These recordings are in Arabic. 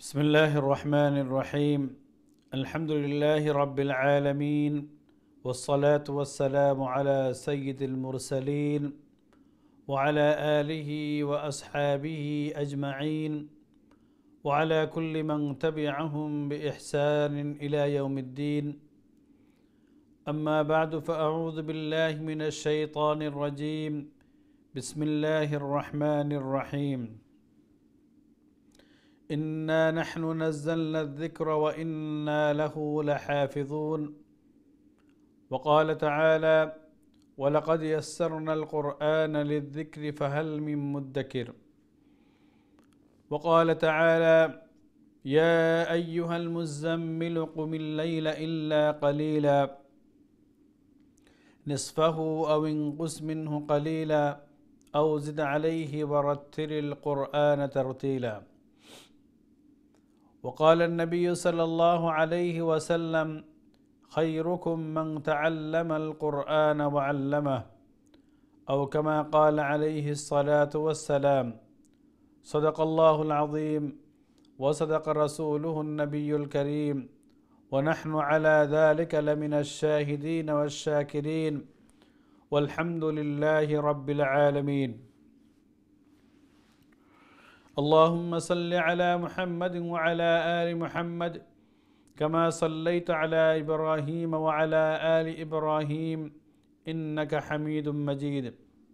بسم الله الرحمن الرحيم. الحمد لله رب العالمين، والصلاة والسلام على سيد المرسلين وعلى آله وأصحابه أجمعين وعلى كل من تبعهم بإحسان إلى يوم الدين. أما بعد، فأعوذ بالله من الشيطان الرجيم. بسم الله الرحمن الرحيم. إنا نحن نزلنا الذكر وإنا له لحافظون. وقال تعالى: ولقد يسرنا القرآن للذكر فهل من مدكر. وقال تعالى: يا أيها المزمل قم الليل إلا قليلا نصفه أو انقص منه قليلا أو زد عليه ورتل القرآن ترتيلا. وقال النبي صلى الله عليه وسلم: خيركم من تعلم القرآن وعلمه، أو كما قال عليه الصلاة والسلام. صدق الله العظيم وصدق رسوله النبي الكريم، ونحن على ذلك لمن الشاهدين والشاكرين، والحمد لله رب العالمين. اللهم صل على محمد وعلى آل محمد كما صليت على إبراهيم وعلى آل إبراهيم إنك حميد مجيد.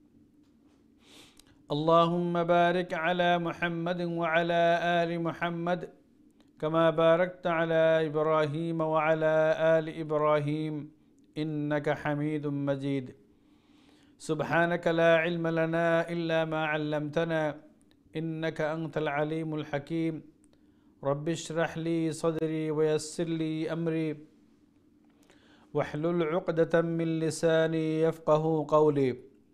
اللهم بارك على محمد وعلى آل محمد كما باركت على إبراهيم وعلى آل إبراهيم إنك حميد مجيد. سبحانك لا علم لنا إلا ما علمتنا إنك أنت العليم الحكيم. رب اشرح لي صدري ويسر لي أمري واحلل عقدة من لساني يفقه قولي.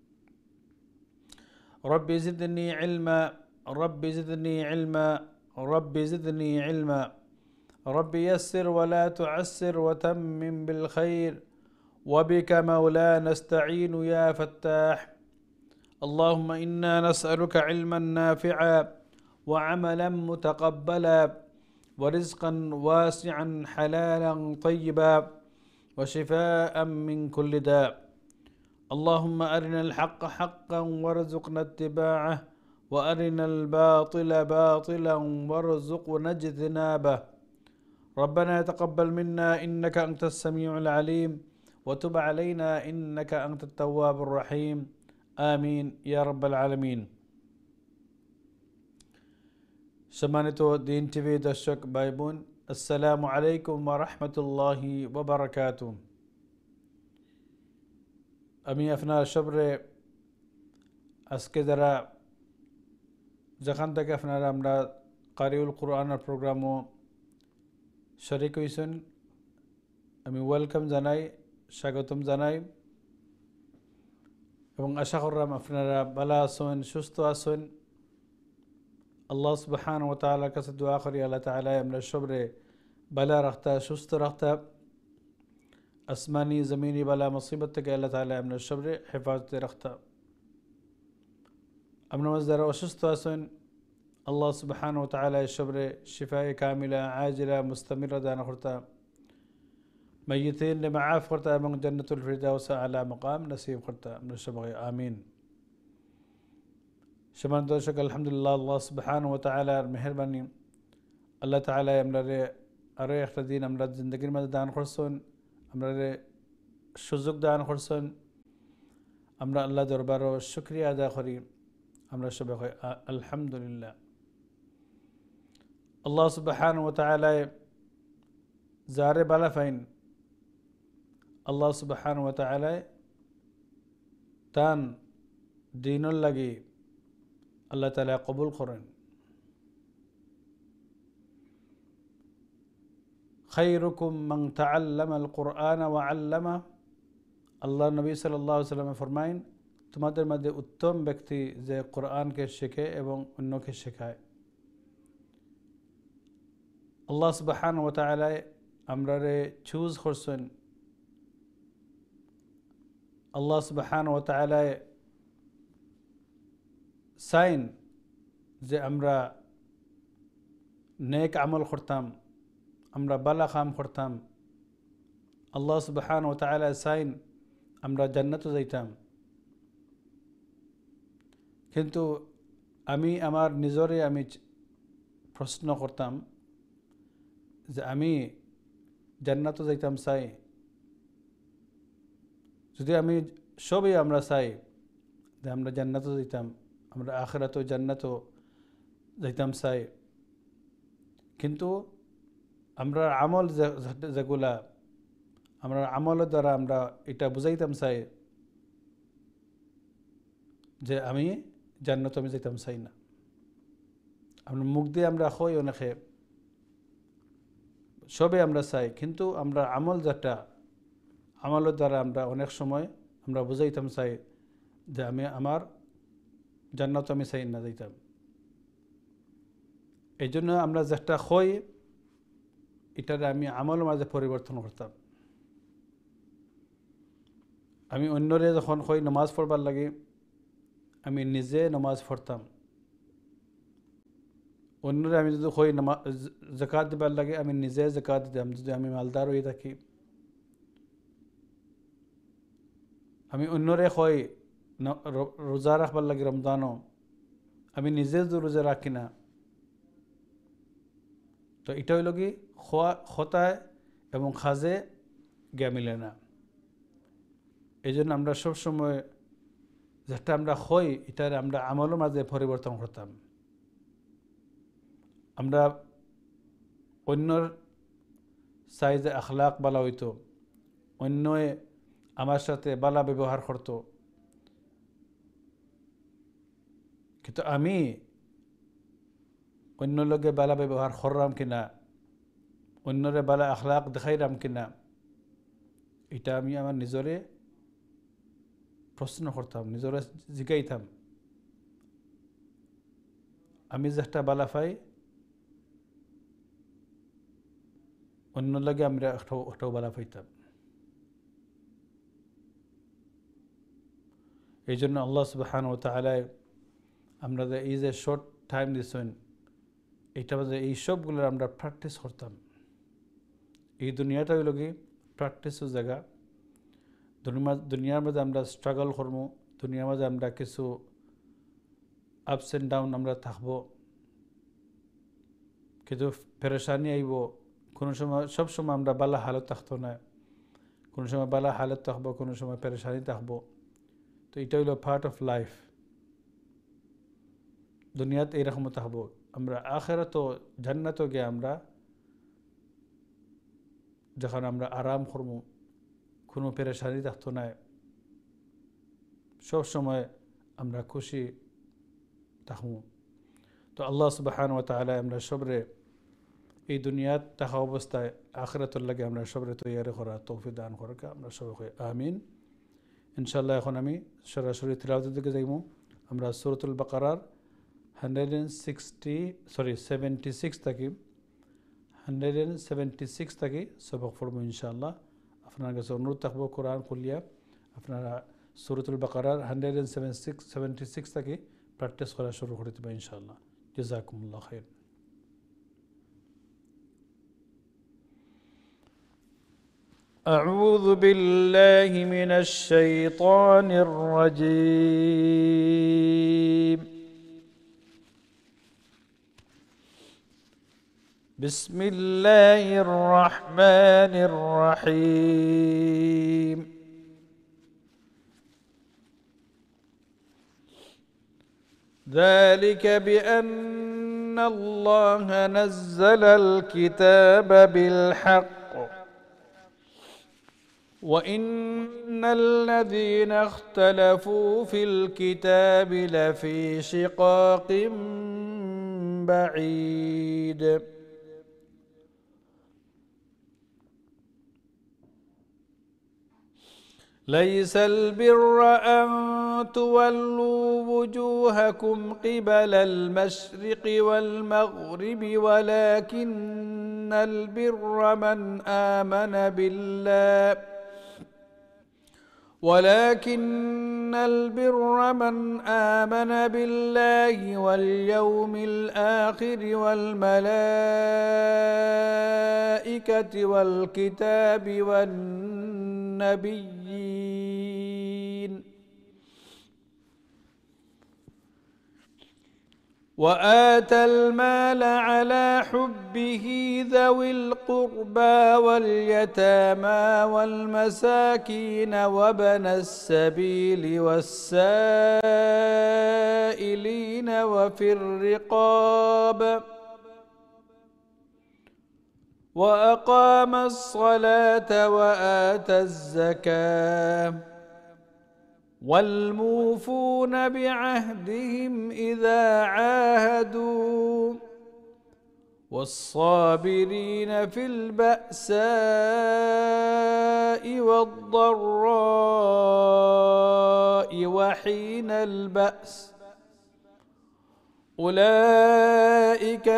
رب زدني علما، رب زدني علما، رب زدني علما. رب يسر ولا تعسر وتمم بالخير، وبك مولانا نستعين يا فتاح. اللهم إنا نسألك علما نافعا وعملا متقبلا ورزقا واسعا حلالا طيبا وشفاء من كل داء. اللهم أرنا الحق حقا وارزقنا اتباعه، وأرنا الباطل باطلا وارزقنا اجتنابه. ربنا تقبل منا إنك أنت السميع العليم، وتب علينا إنك أنت التواب الرحيم. آمين يا رب العالمين। সম্মানিত দিন টিভি দর্শক ভাই বোন, আসসালামু আলাইকুম ওয়া রাহমাতুল্লাহি ওয়া বারাকাতুহু। আমি আপনার সবরে আজকে যারা যেখান থেকে আপনারা আমরা কারিউল কোরআনের প্রোগ্রামও শরিক হয়েছেন, আমি ওয়েলকাম জানাই, স্বাগতম জানাই, এবং আশা করলাম আপনারা ভালো আছেন, সুস্থ আছেন। আল্লাহ সুবহানাহু ওয়া তাআলার কাছে দোয়া করি আল্লাহ তাআলা আমরা সবরে ভালো রাখতা, সুস্থ রাখতা, আসমানি জমিনি বালা মুসিবত থেকে আল্লাহ তাআলা আমরা সবরে হেফাজতে রাখতা। আপনার মাঝে যারা অসুস্থ আছেন, আল্লাহ সুবহানাহু ওয়া তাআলা সবরে শিফায়ে কামিলা আজিলা মুস্তামিরা দান করতা, মাইয়িতিন মাআফ করতা এবং জান্নাতুল ফিরদাউস আলা মাকাম নসিব করতা আমরা সবাই আমিন। সম্মানিত দর্শক, আলহামদুলিল্লাহ, আল্লাহ সুবহানাহু ওয়া তাআলার মেহেরবানি, আল্লাহ তাআলা আমরারে আরও একটা দিন আমরা জিন্দগির মাঝে দান করছেন, আমরারে সুযোগ দান করছেন। আমরা আল্লাহ দরবারও শুকরিয়া আদায় করি, আমরা সবাই আলহামদুলিল্লাহ। আল্লাহ সুবহানাহু ওয়া তাআলা যারে বালা ফাইন, আল্লাহ সুবহানাহু ওয়া তাআলা তান দিনর লাগি আল্লাহ তাআলা কবুল করেন। খায়রুকুম মান তাআল্লামাল কুরআন ওয়া আল্লামা। আল্লাহ নবী সাল্লাল্লাহু আলাইহি ওয়াসাল্লাম ফরমাইন, তোমাদের মধ্যে উত্তম ব্যক্তি যে কোরআনকে শেখে এবং অন্যকে শেখায়। আল্লাহ সুবহানাহু ওয়া তাআলা আমরারে চুজ করছেন। আল্লাহ সুবহানাহু ওয়া তাআলা সাইন যে আমরা নেক আমল করতাম, আমরা বালা কাম করতাম, আল্লাহ সুবহানাহু ওয়া তাআলা চাইন আমরা জান্নাতে যাইতাম। কিন্তু আমি আমার নিজরে আমি প্রশ্ন করতাম যে আমি জান্নাতে যাইতাম চাই, যদি আমি সবই আমরা চাই যে আমরা জান্নাতে যাইতাম, আমরা আখিরাতে জান্নাতে যাইতাম চাই, কিন্তু আমরা আমল যেগুলা আমরা আমলের দ্বারা আমরা এটা বুঝাইতাম চাই যে আমি জান্নাতে আমি যাইতাম চাই না। আমরা মুখ দিয়ে আমরা হই অনেকে সবে আমরা চাই, কিন্তু আমরা আমল যেটা আমলের দ্বারা আমরা অনেক সময় আমরা বুঝাইতাম চাই যে আমি আমার জান্নাতে আমি চাই না যাইতাম। এই জন্য আমরা যেটা হই এটারে আমি আমলের মাঝে পরিবর্তন করতাম। আমি অন্যরে যখন হই নামাজ পড়বার লাগে আমি নিজে নামাজ পড়তাম, অন্যরে আমি যদি হই যাকাত দিবার লাগে আমি নিজে যাকাত দিতাম যদি আমি মালদার হয়ে থাকি। আমি অন্যরে হই রোজা রাখবার লাগে রমজানও আমি নিজে যদি রোজা রাখি না, তো এটা হইল কি খতায় এবং খাজে গিয়া মিলে না। এই জন্য আমরা সবসময় যেটা আমরা হই এটার আমরা আমলের মাঝে পরিবর্তন করতাম। আমরা অন্যর সাইজে আখলাক বালা হইতো, অন্যে আমার সাথে বালা ব্যবহার করত, কিন্তু আমি অন্য লোকে বালা ব্যবহার করলাম কিনা, অন্যরে বালা আখলাক দেখাইলাম কিনা, এটা আমি আমার নিজরে প্রশ্ন করতাম, নিজরে জিগাইতাম। আমি যেটা বালা পাই অন্য লাগে আমরা ওটাও বালা পাইতাম। এই জন্য আল্লাহ সুবহানাহু ওয়া তাআলা আমরা যে এই যে শর্ট টাইম দিচ্ছেন এটা মাঝে এই সবগুলোর আমরা প্র্যাকটিস করতাম। এই দুনিয়াটা হইল কি প্র্যাকটিসের জায়গা। দুনিয়ার মাঝে আমরা স্ট্রাগল করবো, দুনিয়ার মাঝে আমরা কিছু আপস অ্যান্ড ডাউন আমরা থাকবো, কিছু পেরেশানি আইব, কোনো সময় সব সময় আমরা বালা হালত থাকতো না, কোনো সময় বালা হালত থাকবো, কোনো সময় পেরেশানি থাকবো। তো এটা হইল পার্ট অফ লাইফ। দুনিয়াতে এইরকম থাকবো, আমরা আখিরাতে জান্নাতে গিয়ে আমরা যখন আমরা আরাম করবো, কোনো পেরেশানি থাকতো না, সব সময় আমরা খুশি থাকবো। তো আল্লাহ সুবহানাহু ওয়া তাআলা আমরা সবরে এই দুনিয়াত থাকা অবস্থায় আখিরাতের লাগে আমরা সবরে তৈরি করা তৌফিক দান করুক, আমরা সবাই আমিন। ইনশাআল্লাহ এখন আমি সরাসরি তিলাওয়াতের দিকে যাইব। আমরা সূরাতুল বাকারার 176 থাকি 176 থাকি সবক পড়ব ইনশাআল্লাহ। আপনার কাছে অনুরোধ থাকবো কোরআন খুলিয়া আপনারা সূরাতুল বাকারার 176 থাকি প্র্যাকটিস করা শুরু করে দেবেন ইনশাআল্লাহ। জাযাকুমুল্লাহ খাইর। أعوذ بالله من الشيطان الرجيم. بسم الله الرحمن الرحيم. ذلك بأن الله نزل الكتاب بالحق وإن الذين اختلفوا في الكتاب لفي شقاق بعيد. ليس البر أن تولوا وجوهكم قبل المشرق والمغرب ولكن البر من آمن بالله ولكن البر من آمن بالله واليوم الآخر والملائكة والكتاب والنبيين وآتى المال على حبه ذوي القربى واليتامى والمساكين وابن السبيل والسائلين وفي الرقاب وأقام الصلاة وآتى الزكاة والموفون بعهدهم إذا عاهدوا والصابرين في البأساء والضراء وحين البأس أولئك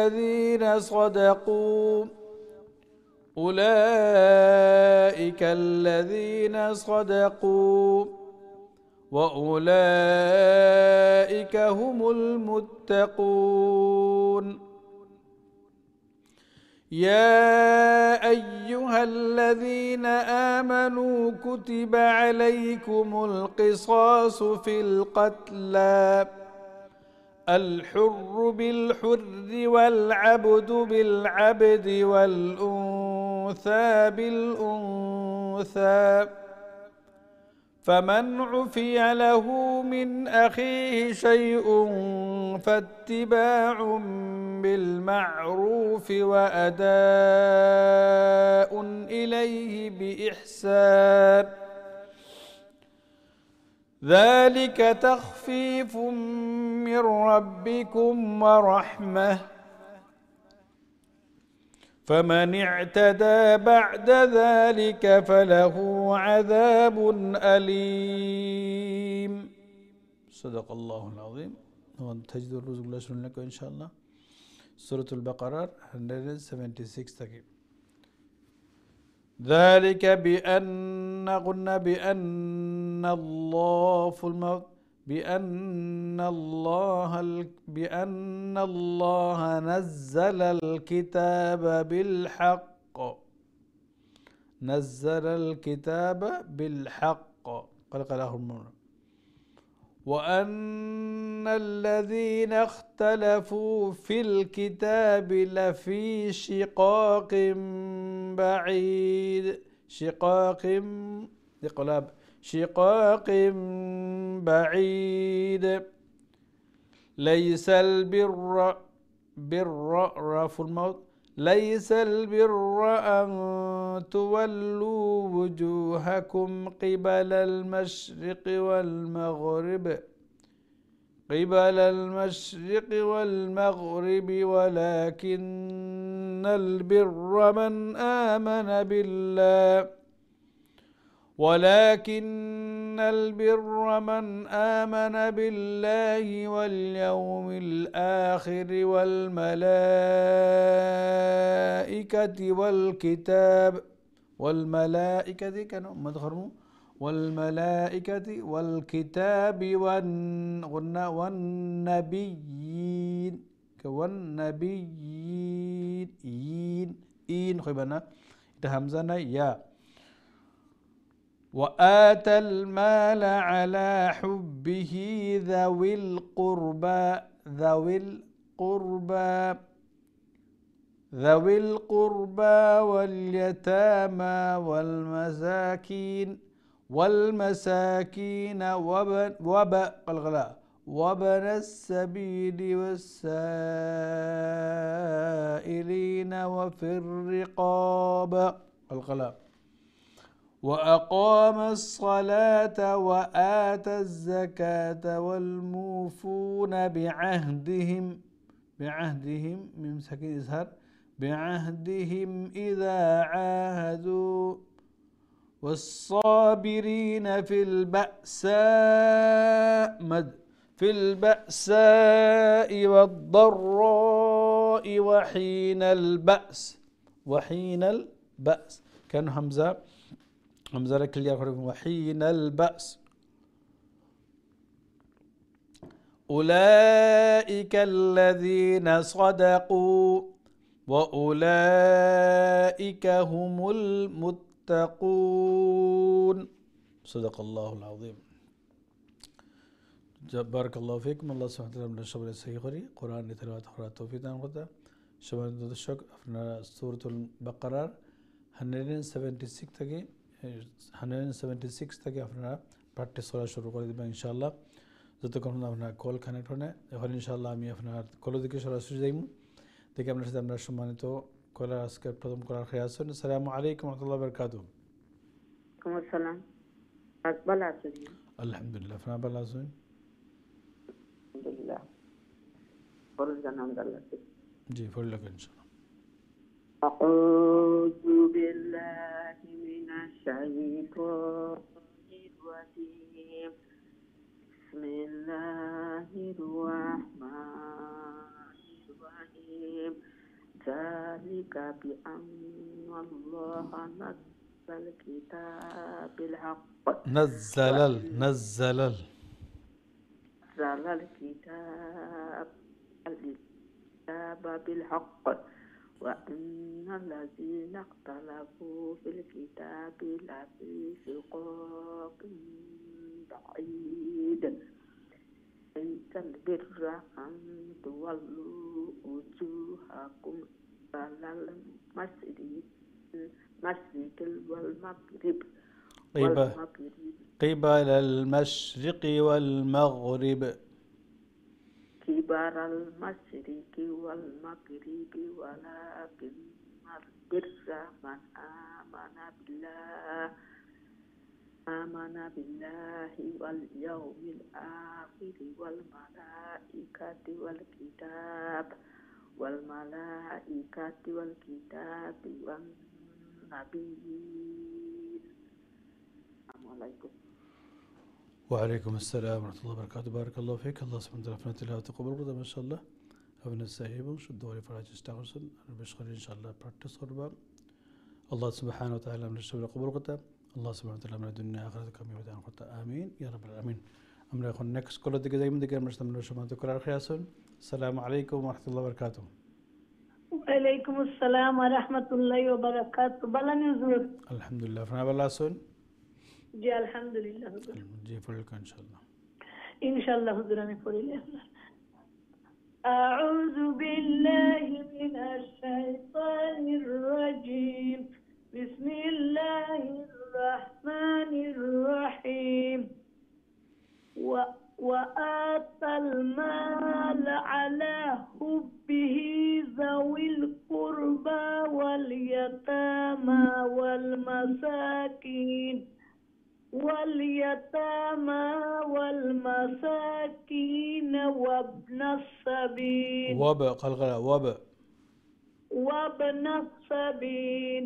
الذين صدقوا وأولئك هم المتقون يا أيها الذين آمنوا كتب عليكم القصاص في القتلى الحر بالحر والعبد بالعبد والأنثى بالأنثى فمن عفي له من أخيه شيء فاتباع بالمعروف وأداء إليه بإحسان ذلك تخفيف من ربكم ورحمة فمن اعتدى بعد ذلك فله عذاب أليم صدق الله العظيم تجد الرزق شنو لكم إن شاء الله سورة البقرة 176 ذلك بأن قلنا بأن الله في الموت بأن الله نزل الكتاب بالحق قال وأن الذين اختلفوا في الكتاب لفي شقاق بعيد شقاق بعيد ليس البر ليس البر أن تولوا وجوهكم قبل المشرق والمغرب ولكن البر من آمن بالله واليوم الآخر والملائكة والكتاب والنبيين خيبنا ده همزة يا وآتى المال على حبه ذوي القربى واليتامى والمساكين وابن السبيل والسائلين وفي الرقاب وأقام الصلاة وآتى الزكاة والموفون بعهدهم إذا عاهدوا والصابرين في البأساء والضراء وحين البأس كان همزة همزة كليا وحين البأس أولئك الذين صدقوا وأولئك هم المتقون صدق الله العظيم بارك الله فيكم الله سبحانه وتعالى من الشباب السيغري قرآن تلاوة قراءة توفيق غدا شباب الشك أفنا سورة البقرة 176 تجي 176 تجي أفنا practice করা শুরু করে দিবেন ইনশাআল্লাহ যতক্ষণ আপনার কল কানেক্ট হয় না এখন ইনশাআল্লাহ আমি আপনার কল দিকে সরাসরি যাইমু দেখি আপনার সাথে আমরা সম্মানিত কলার আজকে প্রথম কলার খেয়ে আসুন আসসালামু আলাইকুম ওয়া রাহমাতুল্লাহি ওয়া বারাকাতুহু আসসালাম ভালো আছেন আলহামদুলিল্লাহ আপনারা ভালো আছেন আলহামদুলিল্লাহ ফরজ জানাম আল্লাহ জি ফরজ ইনশাআল্লাহ আউযু বিল্লাহি মিনাশ শাইতানির রাজীম বিসমিল্লাহির রাহমানির রাহিম যালিকা বিআন্নাল্লাহা নাযাল কিতাবিল হাক্ক نزل الكتاب بالحق وأن الذين اختلفوا في الكتاب لفي شقاق بعيد ليس البر أن تولوا وجوهكم قبل المشرق والمغرب قبل المشرق والمغرب كبر المشرق والمغرب ولكن البر من آمن بالله واليوم الآخر والملائكة والكتاب والنبيين. السلام عليكم. وعليكم السلام ورحمة الله وبركاته بارك الله فيك الله سبحانه وتعالى فنت الله تقبل قدر ما شاء الله أبن السهيب شد دوري فراج استغرسل بشخر إن شاء الله practice قربا الله سبحانه وتعالى من الشباب قبل قدر الله سبحانه وتعالى من الدنيا آخرة كم يودان قدر آمين يا رب العالمين أمر يكون next كل ذيك زي من ذيك أمر استمر شمال تكرار خياسون السلام عليكم ورحمة الله وبركاته. وعليكم السلام ورحمة الله وبركاته. بلان يزور. الحمد لله فنا بلاسون. جي الحمد لله. جي فلك إن شاء الله. إن شاء الله حضرني فوري. أعوذ بالله من الشيطان الرجيم. بسم الله الرحمن الرحيم. وآتى المال على حبه ذوي القربى واليتامى والمساكين وابن السبيل وابن السبيل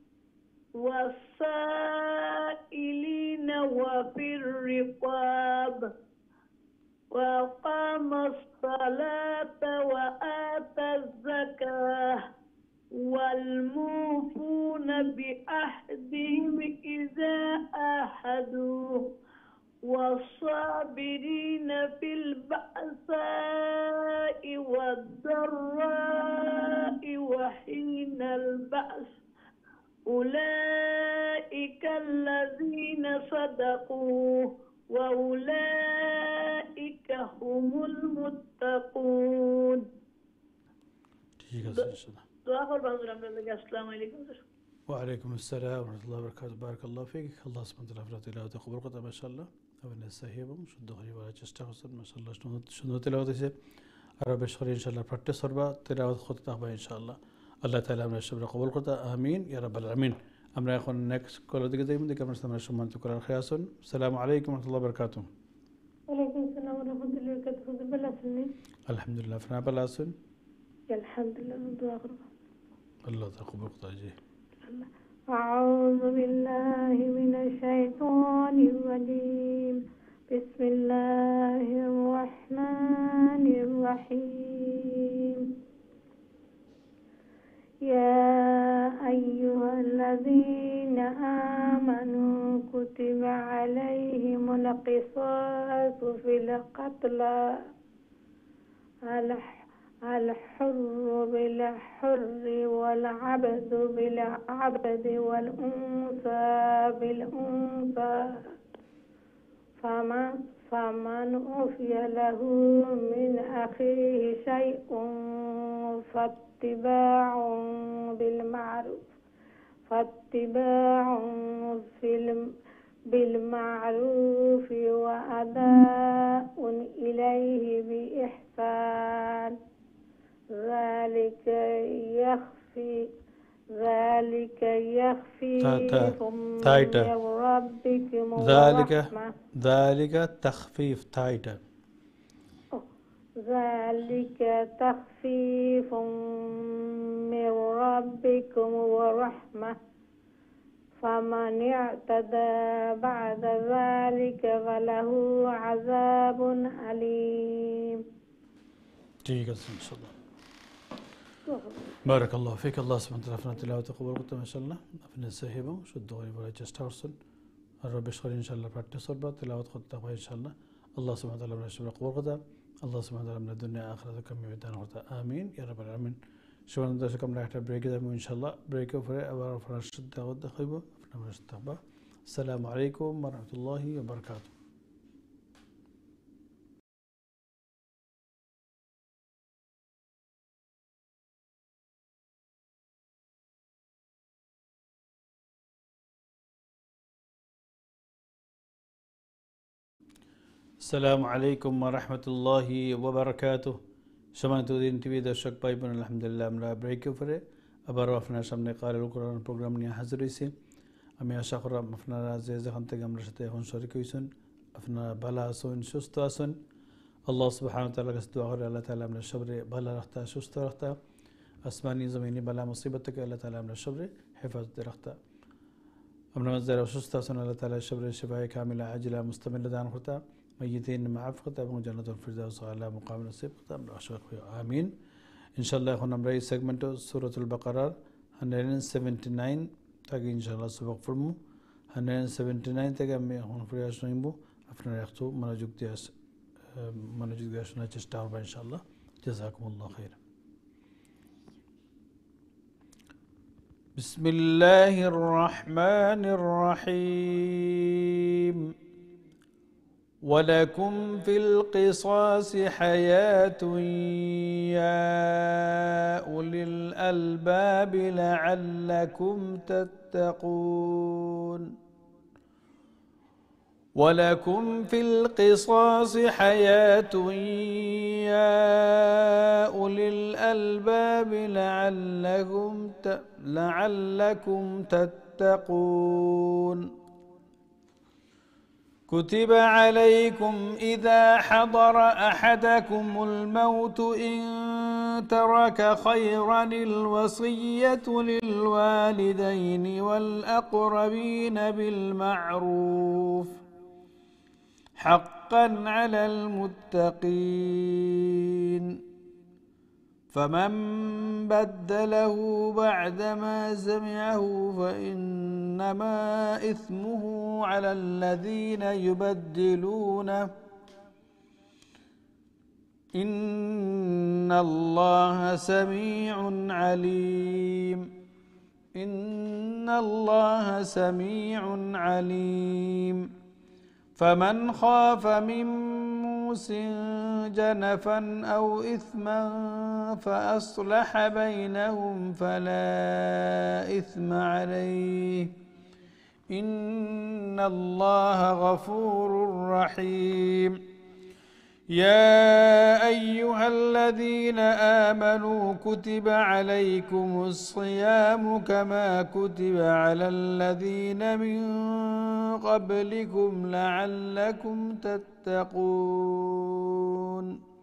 والسائلين وفي الرقاب وأقام الصلاة وآتى الزكاة والموفون بعهدهم إذا عاهدوا والصابرين في البأساء والضراء وحين البأس أولئك الذين صدقوا وأولئك هم المتقون. السلام عليكم. وعليكم السلام ورحمة الله وبركاته بارك الله فيك الله سبحانه وتعالى تلاوة قبول قطع ما شاء الله أبن السهيبم شد غري ولا تستغفر ما شاء الله شنو تلاوة سي رب اشخر إن شاء الله practice صربا تلاوة خطة إن شاء الله الله تعالى من الشبر قبول قطع آمين يا رب العالمين أمر يكون next كل ذيك زي من ذيك أمر استمر شمان تكرر خياسون السلام عليكم ورحمة الله وبركاته. وعليكم السلام ورحمة الله وبركاته. بلاسني. الحمد لله فنا بلاسن. الحمد لله دعاء الله تقبل قطع جي. أعوذ بالله من الشيطان الرجيم. بسم الله الرحمن الرحيم. يا أيها الذين آمنوا كتب عليهم القصاص في القتلى الحر بالحر والعبد بالعبد والأنثى بالأنثى فمن عفي له من أخيه شيء فاتباع بالمعروف وأداء إليه بإحسان ذلك يخفيف من ربكم ورحمة ذلك تخفيف تايتل ذلك تخفيف من ربكم ورحمة فمن اعتدى بعد ذلك فله عذاب أليم. ठीक है इंशाल्लाह بارك الله فيك الله سبحانه وتعالى فينا تلاوة قبول قلت ما شاء الله أفنى سهيبه شد غريب ولا جستارسل الرب يشكر إن شاء الله practice صربة تلاوة قلت إن شاء الله الله سبحانه وتعالى من الشباب قبول قلت الله سبحانه وتعالى من الدنيا آخرة كم يودان قلت آمين يا رب العالمين شكرا لك كم راح بريك ده إن شاء الله بريك وفرق أبغى فرش شد غد خيبه أفنى من الشتابة السلام عليكم ورحمة الله وبركاته. السلام عليكم ورحمة الله وبركاته. সম্মানিত টিভি দর্শক ভাই বোন আলহামদুলিল্লাহ আমরা ব্রেক উপরে আবারও আপনার সামনে কারিল কোরআন প্রোগ্রাম নিয়ে হাজির হয়েছি। আমি আশা করি আপনারা যে যেখান থেকে আমরা সাথে এখন শরীক হয়েছেন আপনারা ভালো আছেন সুস্থ আছেন। আল্লাহ সুবহানাহু ওয়া তাআলার কাছে দোয়া করি আল্লাহ তাআলা আপনার সবরে ভালো রাখতা সুস্থ রাখতা আসমানি জমিনি বালা মুসিবত থেকে আল্লাহ তাআলা আপনার সবরে হেফাজতে রাখতা। আমরা যারা অসুস্থ আছেন আল্লাহ তাআলা সবরে শিফায়ে কামিলা আজিলা মুস্তামিলা দান করতা ميتين معاف قطع جنة الفردوس على مقام نصيب قطع آمين إن شاء الله এখন আমরা এই সেগমেন্ট সূরাতুল বাকারার 179 থেকে ইনশাআল্লাহ সবক পড়বো 179 থেকে আমি এখন ফিরে আসব আপনারা একটু মনোযোগ দিয়ে শোনার চেষ্টা করবেন ইনশাআল্লাহ জাযাকুমুল্লাহ খাইর বিসমিল্লাহির রহমানির রহিম ولكم في القصاص حياة يا أولي الألباب لعلكم تتقون ولكم في القصاص حياة يا أولي الألباب لعلكم تتقون كتب عليكم إذا حضر أحدكم الموت إن ترك خيرا الوصية للوالدين والأقربين بالمعروف حقا على المتقين فمن بدله بعدما سمعه فإنما إثمه على الذين يبدلونه إن الله سميع عليم إن الله سميع عليم فمن خاف من موص جنفا أو إثما فأصلح بينهم فلا إثم عليه إن الله غفور رحيم يا أيها الذين آمنوا كتب عليكم الصيام كما كتب على الذين من قبلكم لعلكم تتقون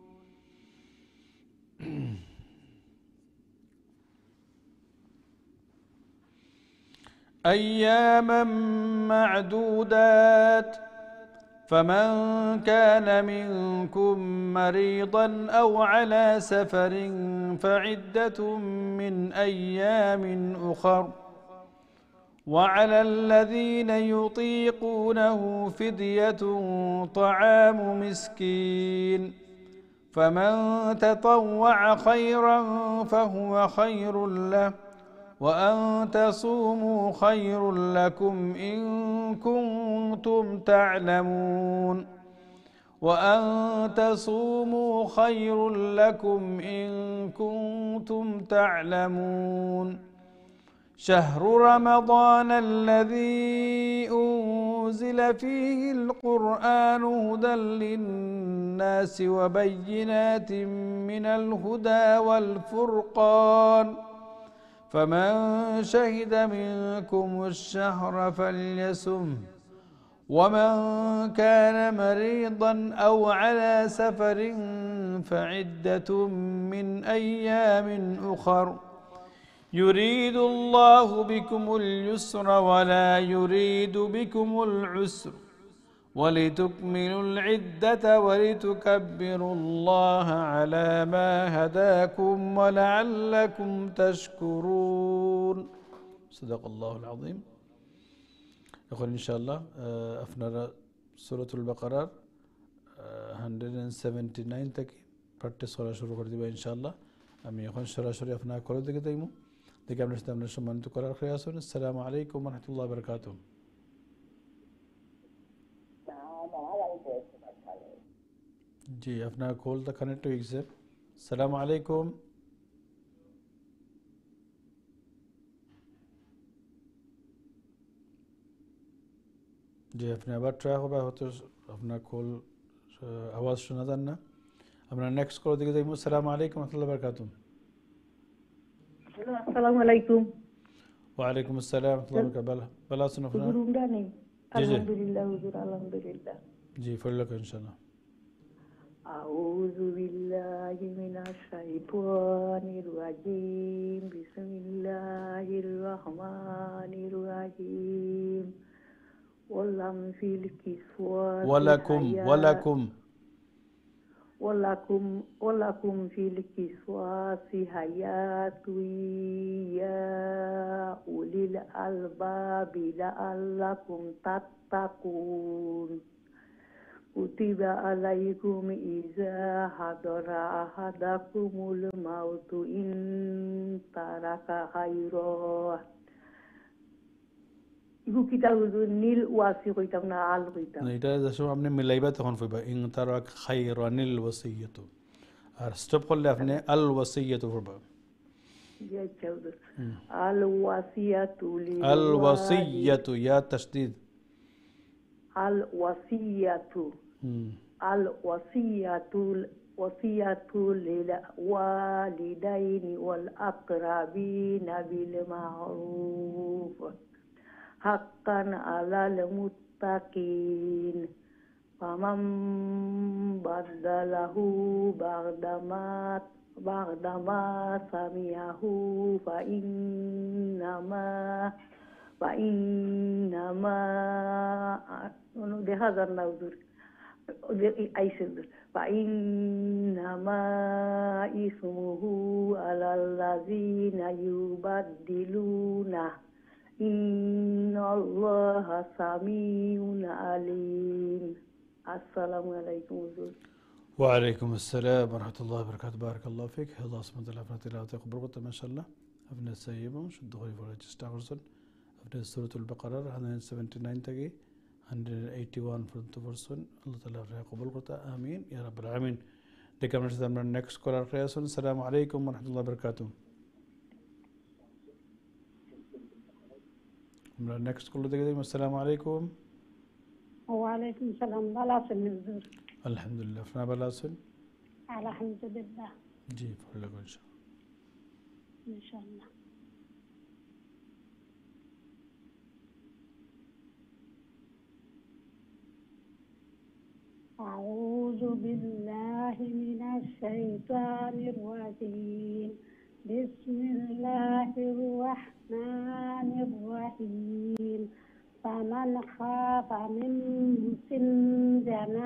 أياما معدودات فمن كان منكم مريضا أو على سفر فعدة من أيام أخر وعلى الذين يطيقونه فدية طعام مسكين فمن تطوع خيرا فهو خير له وأن تصوموا خير لكم إن كنتم تعلمون وأن تصوموا خير لكم إن كنتم تعلمون شهر رمضان الذي أنزل فيه القرآن هدى للناس وبينات من الهدى والفرقان فمن شهد منكم الشهر فليصم ومن كان مريضا أو على سفر فعدة من أيام أخر يريد الله بكم اليسر ولا يريد بكم العسر ولتكملوا العدة ولتكبروا الله على ما هداكم ولعلكم تشكرون صدق الله العظيم এখন ইনশাআল্লাহ আপনারা সূরাতুল বাকারার 179 থেকে প্র্যাকটিস করা শুরু করে দিব ইনশাআল্লাহ আমি এখন সরাসরি আপনার কল দিকে যাইমু দেখি আপনার সাথে আমরা সম্মানিত করার প্রয়াস করুন আসসালামু আলাইকুম ওয়া রাহমাতুল্লাহি ওয়া বারাকাতুহু জি আপনার কলটা কানেক্ট হয়ে গেছে আসসালামু আলাইকুম জি আপনি আবার ট্রাই হবে হয়তো আপনার কল আওয়াজ শোনা যান না আমরা নেক্সট কল দিকে যাইমু আসসালামু আলাইকুম ওয়া রাহমাতুল্লাহি ওয়া বারাকাতুহু হ্যালো আসসালামু আলাইকুম ওয়া আলাইকুম আসসালাম ওয়া রাহমাতুল্লাহি ওয়া বারাকাতুহু ভালো আছেন আপনারা হুজুর উমরানি জি জি আলহামদুলিল্লাহ হুজুর আলহামদুলিল্লাহ জি ফরলাক ইনশাআল্লাহ আউযু বিল্লাহি মিনাশ শাইতানির রাজিম বিসমিল্লাহির রহমানির রহিম ওয়ালাম ফিল কিসওয়াতি ولكم في القصاص حياة يا أولي الألباب لعلكم تتقون كتب عليكم إذا حضر أحدكم الموت إن ترك خيرا ইগু কিতা হুজুর নীল ওয়াসি কইতাম না আল কইতাম এটা যখন আপনি মিলাইবা তখন কইবা ইন তারাক খায়রানিল ওয়াসিয়াতু আর স্টপ করলে আপনি আল ওয়াসিয়াতু পড়বা জি আচ্ছা হুজুর আল ওয়াসিয়াতু আল ওয়াসিয়াতু ইয়া তাশদীদ আল ওয়াসিয়াতু লিল ওয়ালিদাইনি ওয়াল আকরাবিনা বিল মা'রুফ haqqan 'alal muttaqin faman baddalahu ba'dama sami'ahu fa innama দেখা যান না হুজুর আইসে fa innama ismuhu 'alallazina yubaddiluna ইন্নাল্লাহা সামিউন আলিম আসসালামু আলাইকুম হুজুর ওয়া আলাইকুম আসসালাম ওয়া রাহমাতুল্লাহি ওয়া বারাকাতুহু বারাকাল্লাহু ফিক আল্লাহ সুবহানাহু ওয়া তাআলা আপনার তেলাওয়াত কবুল করতে মাশাআল্লাহ আপনি সাইয়্যিব শুদ্ধ করে পড়ার চেষ্টা করছেন আপনি সূরাতুল বাকারার 179 থেকে 181 পর্যন্ত পড়ছেন আল্লাহ তাআলা আপনাকে কবুল করতে আমিন ইয়া রাব্বাল আলামিন দেখি আপনার সাথে আমরা নেক্সট কলার প্রয়াস করুন আসসালামু আলাইকুম ওয়া রাহমাতুল্লাহি ওয়া বারাকাতুহু আমরা নেক্সট কল দেখে দেখব আসসালামু আলাইকুম ওয়া আলাইকুম সালাম ভালো আছেন হুজুর আলহামদুলিল্লাহ আপনি ভালো আছেন আলহামদুলিল্লাহ জি ভালো আছি ইনশাআল্লাহ আউযু বিল্লাহি মিনাশ শাইতানির রাজিম বিসমিল্লাহির রাহমানির রহিম فمن خاف من موصٍ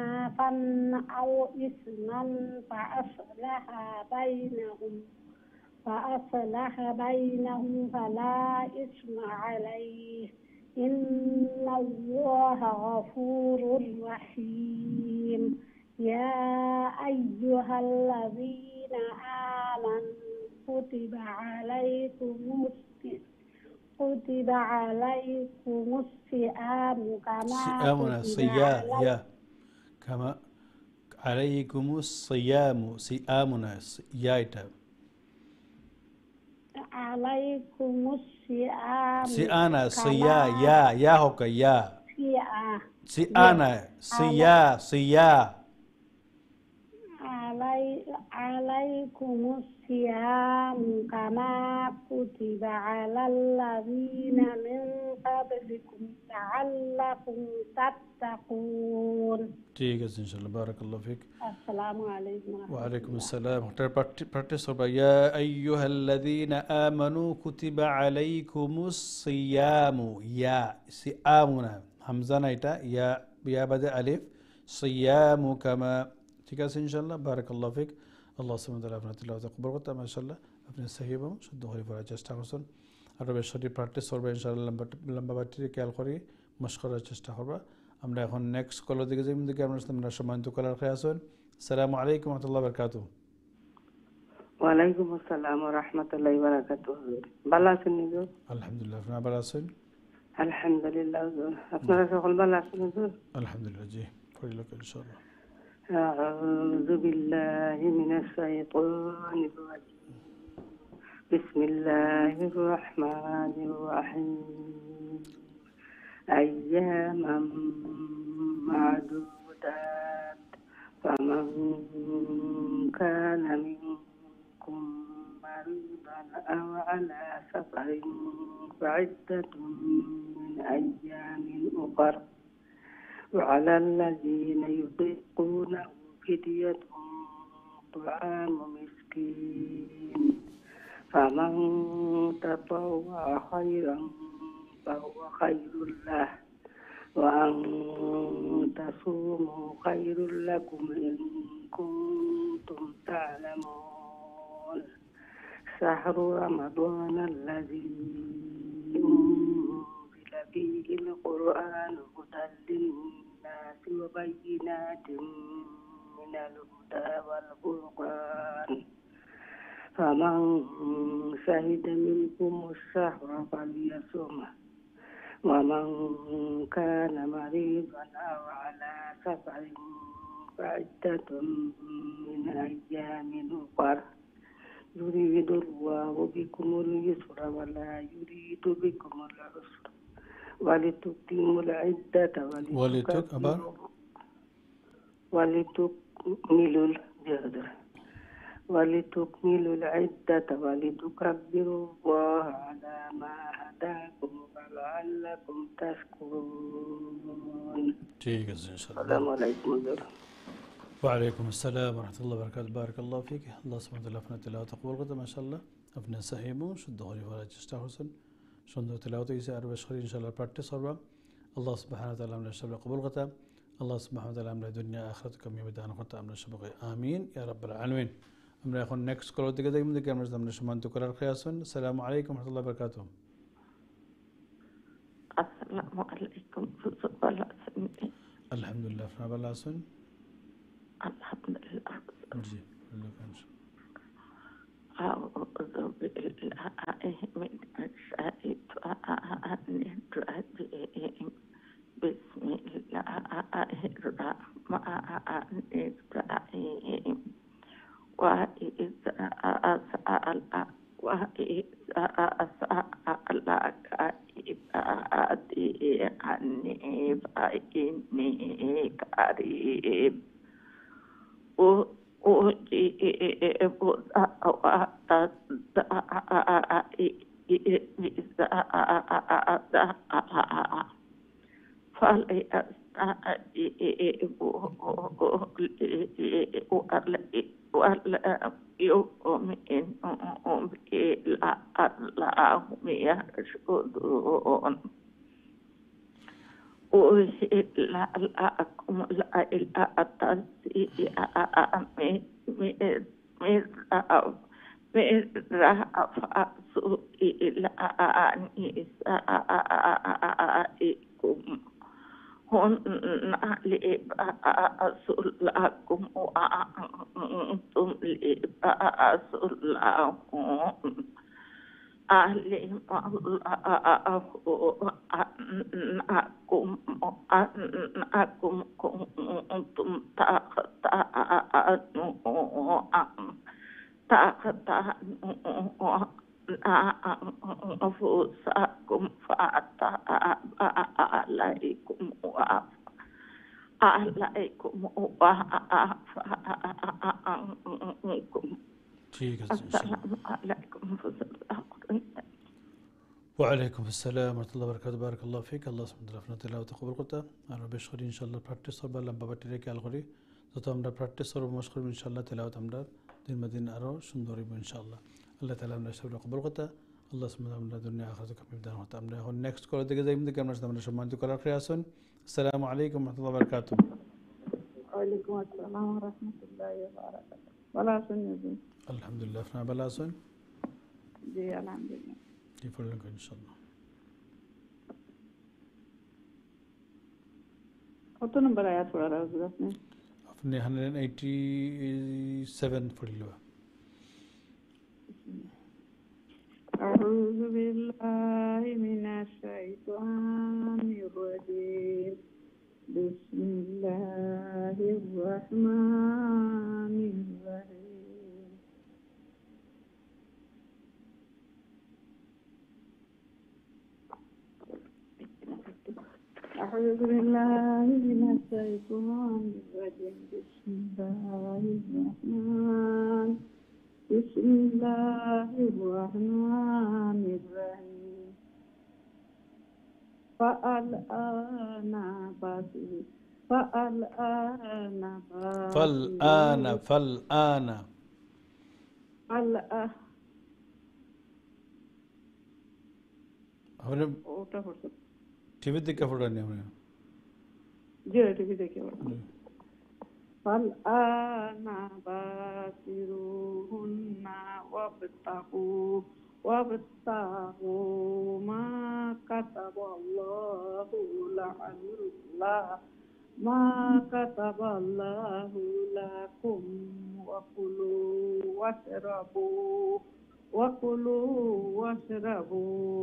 جنافا أو إثما فأصلح بينهم فأصلح بينهم فلا إثم عليه إن الله غفور رحيم يا أيها الذين آمنوا كتب عليكم الصيام كما صيامنا كتب صيا على يا كما عليكم الصيام صيامنا يا إتا عليكم الصيام صيانا كما صيا يا هوكا يا yes صيانا على صيا عليكم الصيام كما كتب على الذين من قبلكم لعلكم تتقون ঠিক আছে ইনশাআল্লাহ বারাকাল্লাহু ফিক السلام عليكم ورحمة وعليكم الله السلام practice করবা ইয়া আইয়ুহাল্লাযীনা আমানু কুতিবা আলাইকুমুস সিয়ামু ইয়া সিয়ামুনা হামজা না এটা ইয়া বাদে আলিফ সিয়ামু কামা ঠিক আছে ইনশাআল্লাহ বারাকাল্লাহু ফিক আল্লাহ সুবহানাহু ওয়া তাআলা আপনার তিলাওয়াত কবুল করতে মাশাআল্লাহ আপনি সহি এবং শুদ্ধ করে পড়ার চেষ্টা করছেন আর বেশ সঠিক প্র্যাকটিস করবে ইনশাআল্লাহ লম্বা বাটি খেয়াল করে মশক করার চেষ্টা করবা আমরা এখন নেক্সট কলের দিকে যাই দিকে আমরা সম্মানিত কলার খেয়ে আসুন আসসালামু আলাইকুম ওয়া রাহমাতুল্লাহি ওয়া বারাকাতুহু ওয়ালাইকুম আসসালাম ওয়া রাহমাতুল্লাহি ওয়া বারাকাতুহু ভালো আছেন হুজুর আলহামদুলিল্লাহ আপনারা ভালো আছেন আলহামদুলিল্লাহ হুজুর আপনারা সকল ভালো আছেন হুজুর আলহামদুলিল্লাহ জি পড়িল ইনশাআল্লাহ أعوذ بالله من الشيطان الرجيم بسم الله الرحمن الرحيم أياما معدودات فمن كان منكم مريضا أو على سفر فعدة من أيام أخر وعلى الذين يطيقونه فدية طعام مسكين فمن تطوع خيرا فهو خير له وأن تصوموا خير لكم إن كنتم تعلمون شهر رمضان الذي أنزل فيه القرآن هدى للناس وبينات من الهدى والفرقان فمن شهد منكم الشهر فليصمه ومن كان مريضا أو على سفر فعدة من أيام أخر يريد الله بكم اليسر ولا يريد بكم العسر ولتتموا العدة ولتكملوا الجهد ولتكملوا العدة ولتكبروا الله على ما هداكم ولعلكم تشكرون. ঠিক আছে ইনশাআল্লাহ السلام عليكم ورحمة وعليكم السلام ورحمة الله وبركاته بارك الله فيك الله سبحانه وتعالى আপনার তেলাওয়াত কবুল করতে মাশাআল্লাহ আপনি সহি এবং শুদ্ধ করে পড়ার চেষ্টা করছেন সুন্দর তেলাওয়াত হয়েছে আর বেশ করে ইনশাআল্লাহ প্র্যাকটিস করবা আল্লাহ সুবহানাহু ওয়া তাআলা আপনার সবাই কবুল করতে আল্লাহ সুবহানাহু ওয়া তাআলা আমরা দুনিয়া আখিরাত কামিয়াবি দান করতে আমরা সবাইকে আমিন ইয়া রাব্বাল আলামিন আমরা এখন নেক্সট কলার দিকে যাই দিকে আমরা সম্মানিত করার খেয়ে আসুন আসসালামু আলাইকুম ওয়া রাহমাতুল্লাহি ওয়া বারাকাতুহু আসসালামু আলাইকুম হুজুর ভালো আছেন আলহামদুলিল্লাহ আপনারা ভালো আছেন আলহামদুলিল্লাহ জি أعوذ بالله من الشيطان الرجيم بسم الله الرحمن الرحيم وإذا سألك عبادي عني فإني قريب أجيب دعوة الداعي إذا دعا فليستجيبوا لي ولا يؤمنوا بي لعلهم يرشدون أحل لكم ليلة الصيام مثل برأسوا إلى نسائكم هن لباس لكم وأنتم لباس لهم علم الله أنكم كنتم تختانون أنفسكم فتاب عليكم وعفى عنكم ठीक है जी, इंशाल्लाह. السلام عليكم وعليكم السلام ورحمة الله وبركاته. بارك الله فيك. الله سبحانه وتعالى تلاوة قبول করতে আর বেশ করে ইনশাআল্লাহ প্র্যাকটিস করব লম্বা বাটিরে খেয়াল করি যত আমরা প্র্যাকটিস করব মশ করব ইনশাআল্লাহ তেলাওয়াত আমরা দিন আরো সুন্দর হবে ইনশাআল্লাহ. আল্লাহ তাআলা আমরা সবটা কবুল করতে আল্লাহ সুবহানাহু ওয়া তাআলা দুনিয়া আখিরাতে কামিল দান হতে আমরা এখন নেক্সট কল দিকে যাই কিন্তু আমরা সামনে সম্মানিত করার খেয়ে আসুন. আসসালামু আলাইকুম ওয়া রাহমাতুল্লাহি ওয়া বারাকাতুহু. ওয়ালাইকুম আসসালাম ওয়া রাহমাতুল্লাহি ওয়া বারাকাতুহু ভালো আছেন জি আলহামদুলিল্লাহ আপনারা ভালো আছেন জি আলহামদুলিল্লাহ কি পড়লেন ইনশাআল্লাহ কত নম্বর আয়াত পড়া হুজুর আপনি আপনি 187 পড়লেন أعوذ بالله من الشيطان الرجيم بسم الله الرحمن الرحيم أعوذ بالله من الشيطان الرجيم بسم الله الرحمن الرحيم فالآن हमने ওটা পড়ছে टीवी देख के पढ़ रहे हैं हमने জি টিভি দেখে পড়ছে فالآن باشروهن وابتغوا ما كتب الله لكم وكلوا واشربوا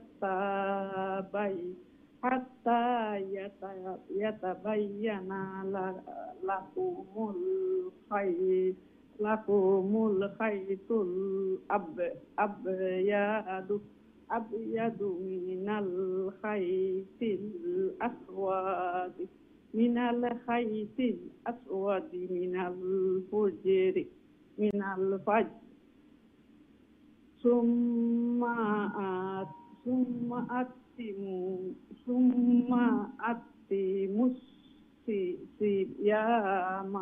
حتى يتبين لكم الخيط الأبيض من الخيط الأسود من الفجر ثم أتموا الصيام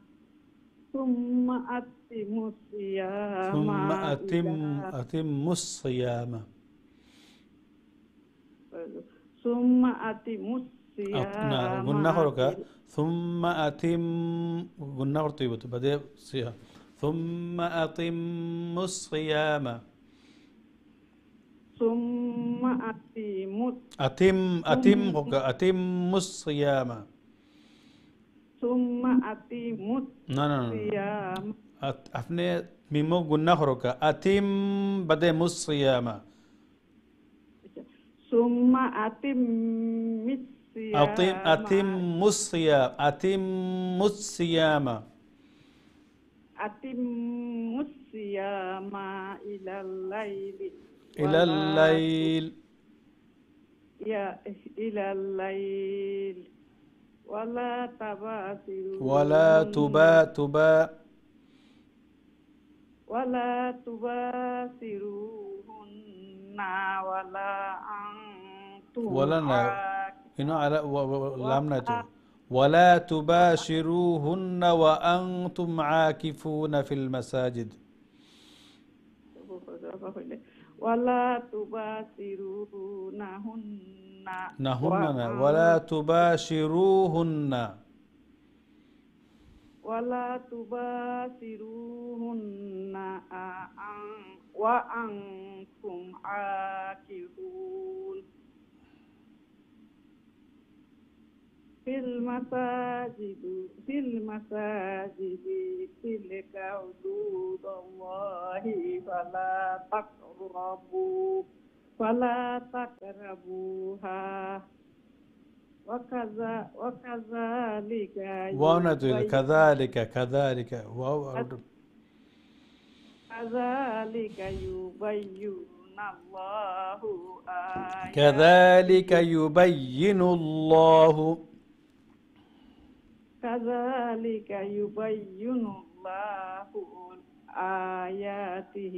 قلنا خرقا ثم أتم قلنا خرطيبة بدأ صيام ثم أتموا الصيام ثم أتم الصيام ثم أتموا الصيام आपने मीमो गुन्ना खरोका अतिम बदे मुस्सियामा ثم أتم الصيام أتم الصيام إلى الليل ولا تباشروهن ولا أنتم ولا تباشروهن وأنتم عاكفون في المساجد ولا تباشروهن ولا تباشروهن وأنتم عاكفون في المساجد تلك حدود الله فلا تقربوها وكذلك وانا كذلك يبين الله آياته كذلك يبين الله كذلك يبين الله آياته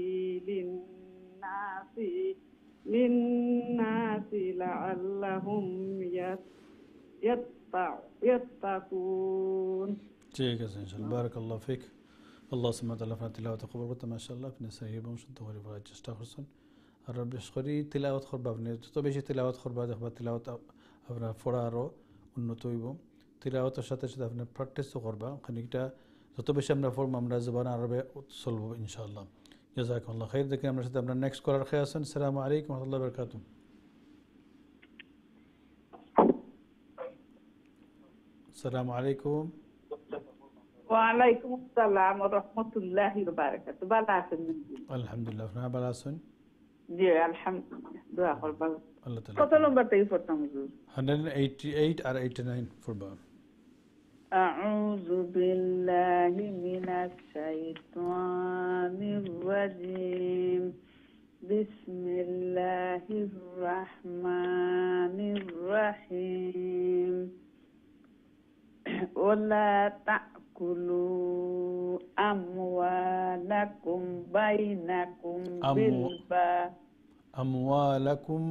للناس لعلهم يتقون. ठीक है इंशाल्लाह बारक अल्लाह फिक अल्लाह सुब्हानहू व तआला अपना तिलावत कबूल करता माशाल्लाह अपने सही বংশ তৈরি করার চেষ্টা করছেন আর রব্বি শরী তিলাওয়াত করবা আপনি যত বেশি তিলাওয়াত করবা দেখবা তিলাওয়াত আপনার পড়া আরও উন্নত হইব তিলাওয়াতের সাথে সাথে আপনি প্র্যাকটিসও করবা খানিকটা যত বেশি আমরা পড়ব আমরা জবান আরবে চলবো ইনশাআল্লাহ জাযাকাল্লাহ খাইর দেখেন আমরা সাথে আমরা নেক্সট কলার খেয়ে আসেন আসসালামু আলাইকুম ওয়া রাহমাতুল্লাহি ওয়া বারাকাতুহু আসসালামু আলাইকুম ওয়ালাইকুম আসসালাম ওয়া রাহমাতুল্লাহি ওয়া বারাকাতুহু ভালো আছেন আলহামদুলিল্লাহ আপনারা ভালো আছেন জি আলহামদুলিল্লাহ দোয়া করবেন আল্লাহ তাআলা কত নম্বর থেকে পড়তাম হুজুর 188 আর 89 পড়বা أعوذ بالله من الشيطان الرجيم بسم الله الرحمن الرحيم ولا تأكلوا أموالكم بينكم بالباطل أموالكم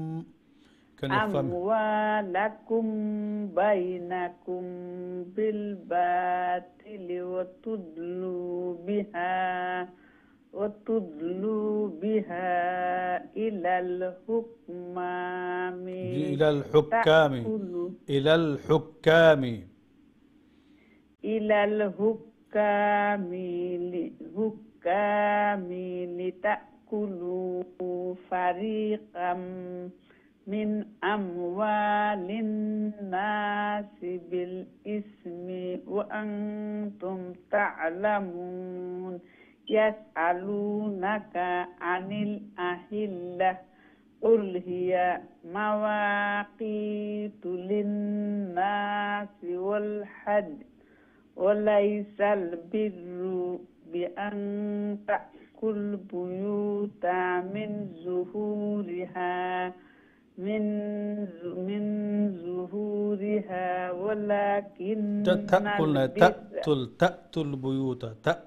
بينكم بالباطل وتدلوا بها إلى الحكام لتأكلوا فريقا من أموال الناس بالإثم وأنتم تعلمون يسألونك عن الأهلة قل هي مواقيت للناس والحج وليس البر بأن تأكل البيوت من ظهورها ولكن تأتوا البيوت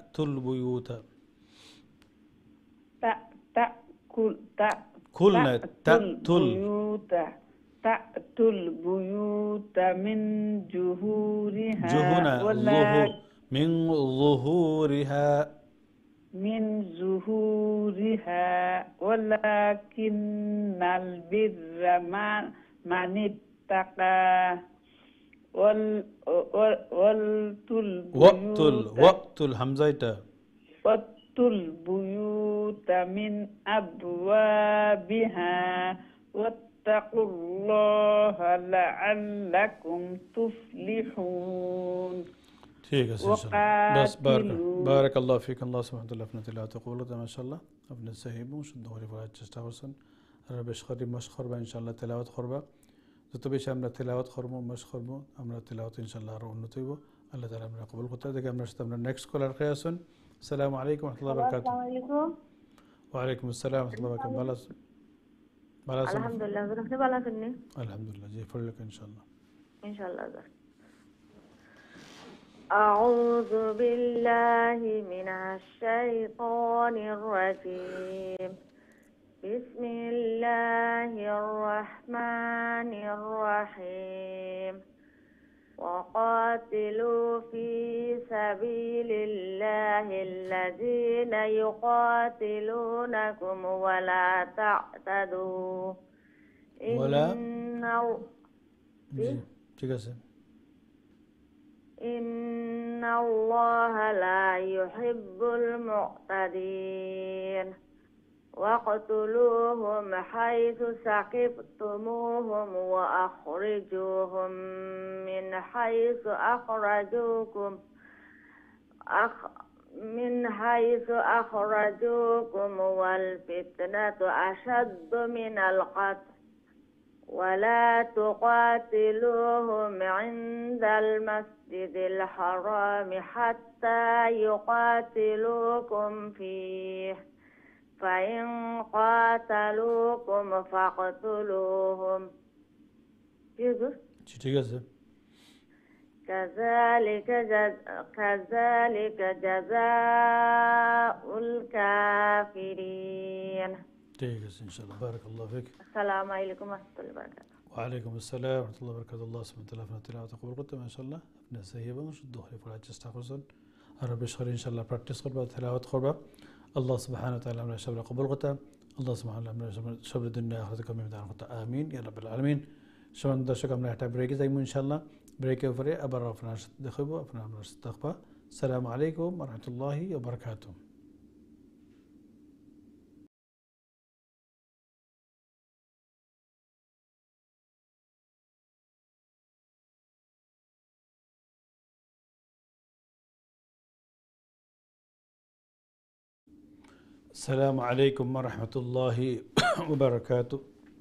من ظهورها ولكن البر من اتقى وأتوا البيوت من أبوابها واتقوا الله لعلكم تفلحون ठीक है बस बारक अल्लाह फिक अल्लाह सुब्हानहू व तआला अपना तिलावत कबूल करता माशाल्लाह अपने सही শুদ্ধ করে পড়ার চেষ্টা করছেন আর বেশ করে মশ করবা ইনশাআল্লাহ তিলাওয়াত করবা যত বেশি আমরা তিলাওয়াত করব মশ করব আমরা তিলাওয়াত ইনশাআল্লাহ আরো উন্নত হইব আল্লাহ তাআলা আমরা কবুল করতে দেখে আমরা সাথে আমরা নেক্সট কলার খেয়ে আসুন আসসালামু আলাইকুম ওয়া রাহমাতুল্লাহি ওয়া বারাকাতুহু ওয়া আলাইকুম আসসালাম ওয়া রাহমাতুল্লাহি ওয়া বারাকাতুহু ভালো আছেন আলহামদুলিল্লাহ আপনি ভালো আছেন নি আলহামদুলিল্লাহ জি পড়লেন ইনশাআল্লাহ أعوذ بالله من الشيطان الرجيم بسم الله الرحمن الرحيم وقاتلوا في سبيل الله الذين يقاتلونكم ولا تعتدوا ولا ঠিক আছে إن الله لا يحب المعتدين واقتلوهم حيث ثقفتموهم وأخرجوهم من حيث أخرجوكم والفتنة أشد من القتل ولا تقاتلوهم عند المسجد الحرام حتى يقاتلوكم فيه فإن قاتلوكم فاقتلوهم كذلك جزاء الكافرين. إن شاء الله. بارك الله فيك. السلام عليكم ورحمة الله وبركاته. وعليكم السلام ورحمة الله وبركاته. الله سبحانه وتعالى فنا تلاوة قبول করতে মাশাআল্লাহ আপনি সহি এবং শুদ্ধ করে পড়ার চেষ্টা করছেন আর বেশি করে ইনশাআল্লাহ প্র্যাকটিস করবা তেলাওয়াত করবা আল্লাহ সুবহানাহু ওয়া তাআলা আমরা সব কবুল করতে আল্লাহ সুবহানাহু ওয়া তাআলা আমরা সব দুনিয়া আখিরাতে কামিয়াব দান করতে আমিন ইয়া রাব্বাল আলামিন। সম্মানিত দর্শক আমরা একটা ব্রেকে যাইব ইনশাআল্লাহ ব্রেকের পরে আবার আপনার সাথে দেখাবো আপনারা আমরা সাথে থাকবা। আসসালামু আলাইকুম ওয়া রাহমাতুল্লাহি ওয়া বারাকাতুহু। السلام عليكم ورحمة الله وبركاته.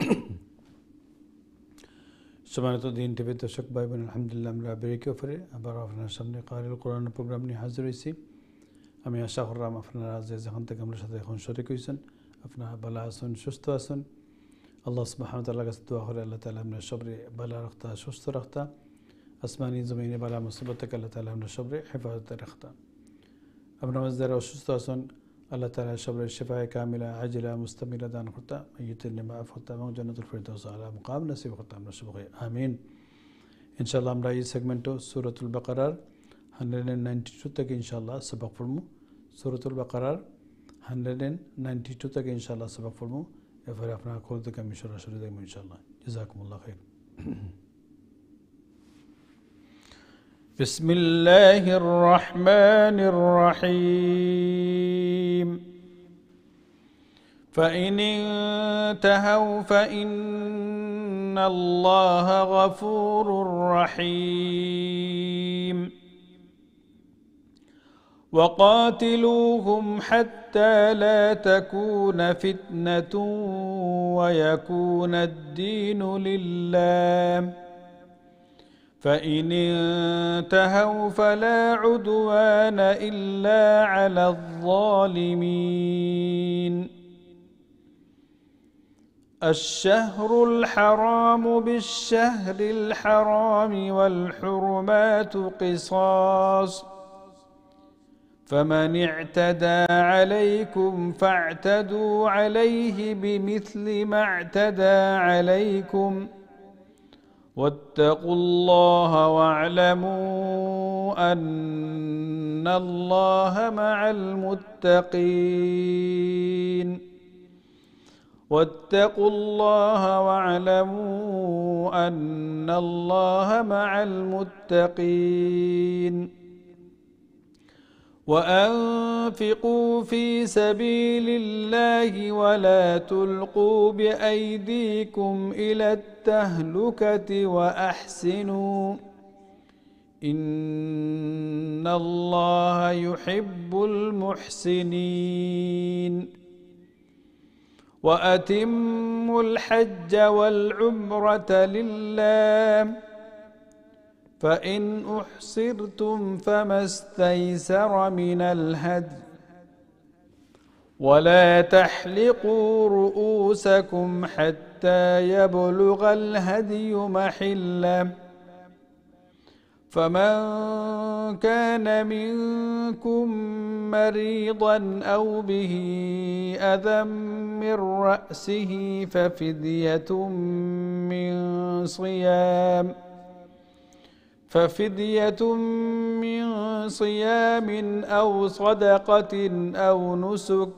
সম্মানিত দিন টিভি দর্শক ভাই বোন আলহামদুলিল্লাহ আমরা ব্রেকে ফিরে আবার আপনার সামনে কারিল কোরআন প্রোগ্রাম নিয়ে হাজির হয়েছি। আমি আশা করলাম আপনারা যেখান থেকে আমার সাথে এখন শরীক হয়েছেন আপনারা ভালো আছেন সুস্থ আছেন। আল্লাহ সুবহানাহু ওয়া তাআলার কাছে দোয়া করে আল্লাহ তাআলা আমরা সবরে ভালো রাখতা সুস্থ রাখতা আসমানি জমিনে বালা মুসিবত থেকে আল্লাহ তাআলা আমরা সবরে হেফাজতে রাখতা। আপনারা যারা অসুস্থ আছেন আল্লাহ তাআলা সবরে শিফায়ে কামিলা আজিলা মুস্তামিলা দান করতা মাইয়িতের মাফ করতা এবং জান্নাতুল ফিরদাউস আলা মুকাম নসিব করতা আমরা সবাই আমিন। ইনশাআল্লাহ আমরা এই সেগমেন্টে সূরাতুল বাকারার 192 থেকে ইনশাআল্লাহ সবক পড়মু। সূরাতুল বাকারার 192 থেকে ইনশাআল্লাহ সবক পড়মু। এরপরে আপনারা কোল থেকে আমি সরাসরি দেখব ইনশাআল্লাহ। জাযাকুমুল্লাহ খাইর। بسم الله الرحمن الرحيم. فإن انتهوا فإن الله غفور رحيم. وقاتلوهم حتى لا تكون فتنة ويكون الدين لله فإن انتهوا فلا عدوان إلا على الظالمين. الشهر الحرام بالشهر الحرام والحرمات قصاص فمن اعتدى عليكم فاعتدوا عليه بمثل ما اعتدى عليكم واتقوا الله واعلموا أن الله مع المتقين. واتقوا الله واعلموا أن الله مع المتقين. وأنفقوا في سبيل الله ولا تلقوا بأيديكم إلى التهلكة وأحسنوا إن الله يحب المحسنين. وأتموا الحج والعمرة لله فإن أحصرتم فما استيسر من الهدي ولا تحلقوا رؤوسكم حتى يبلغ الهدي محله فمن كان منكم مريضا أو به أذى من رأسه ففدية من صيام أو صدقة أو نسك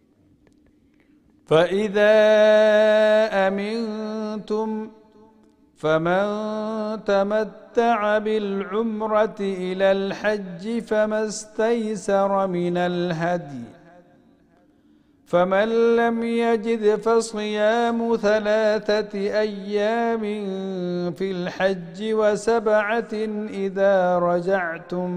فإذا أمنتم فمن تمتع بالعمرة إلى الحج فما استيسر من الهدي فمن لم يجد فصيام 3 أيام في الحج و7 إذا رجعتم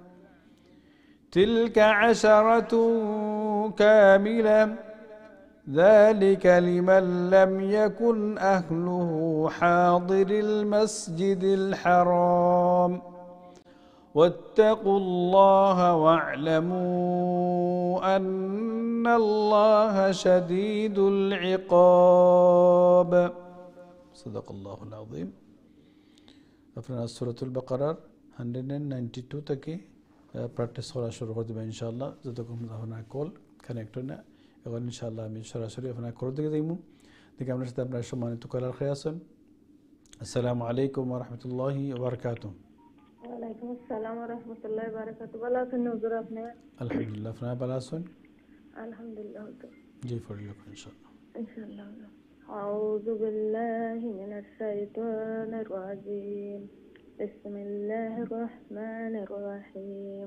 تلك 10 كاملة ذلك لمن لم يكن أهله حاضر المسجد الحرام واتقوا الله واعلموا أن الله شديد العقاب. صدق الله العظيم. আপনারা সূরাতুল বাকারার 192 থেকে প্র্যাকটিস করা শুরু করে দেবেন ইনশাআল্লাহ যতক্ষণ আপনার কল কানেক্ট হয় না এখন ইনশাআল্লাহ আমি সরাসরি আপনার কল দিকে যাইমু দেখি আপনার সাথে আপনার সম্মানিত কলার খেয়ে আসুন। আসসালামু আলাইকুম ওয়া রাহমাতুল্লাহি ওয়া বারাকাতুহু। ওয়ালাইকুম আসসালাম ওয়া রাহমাতুল্লাহি ওয়া বারাকাতুহু। ভালো আছেন হুজুর আপনি? আলহামদুলিল্লাহ, আপনারা ভালো আছেন? আলহামদুলিল্লাহ হুজুর। জি পড়িয়ে ইনশাআল্লাহ। ইনশাআল্লাহ। আউযু বিল্লাহি মিনাশ শাইতানির রাজীম। বিসমিল্লাহির রহমানির রহিম।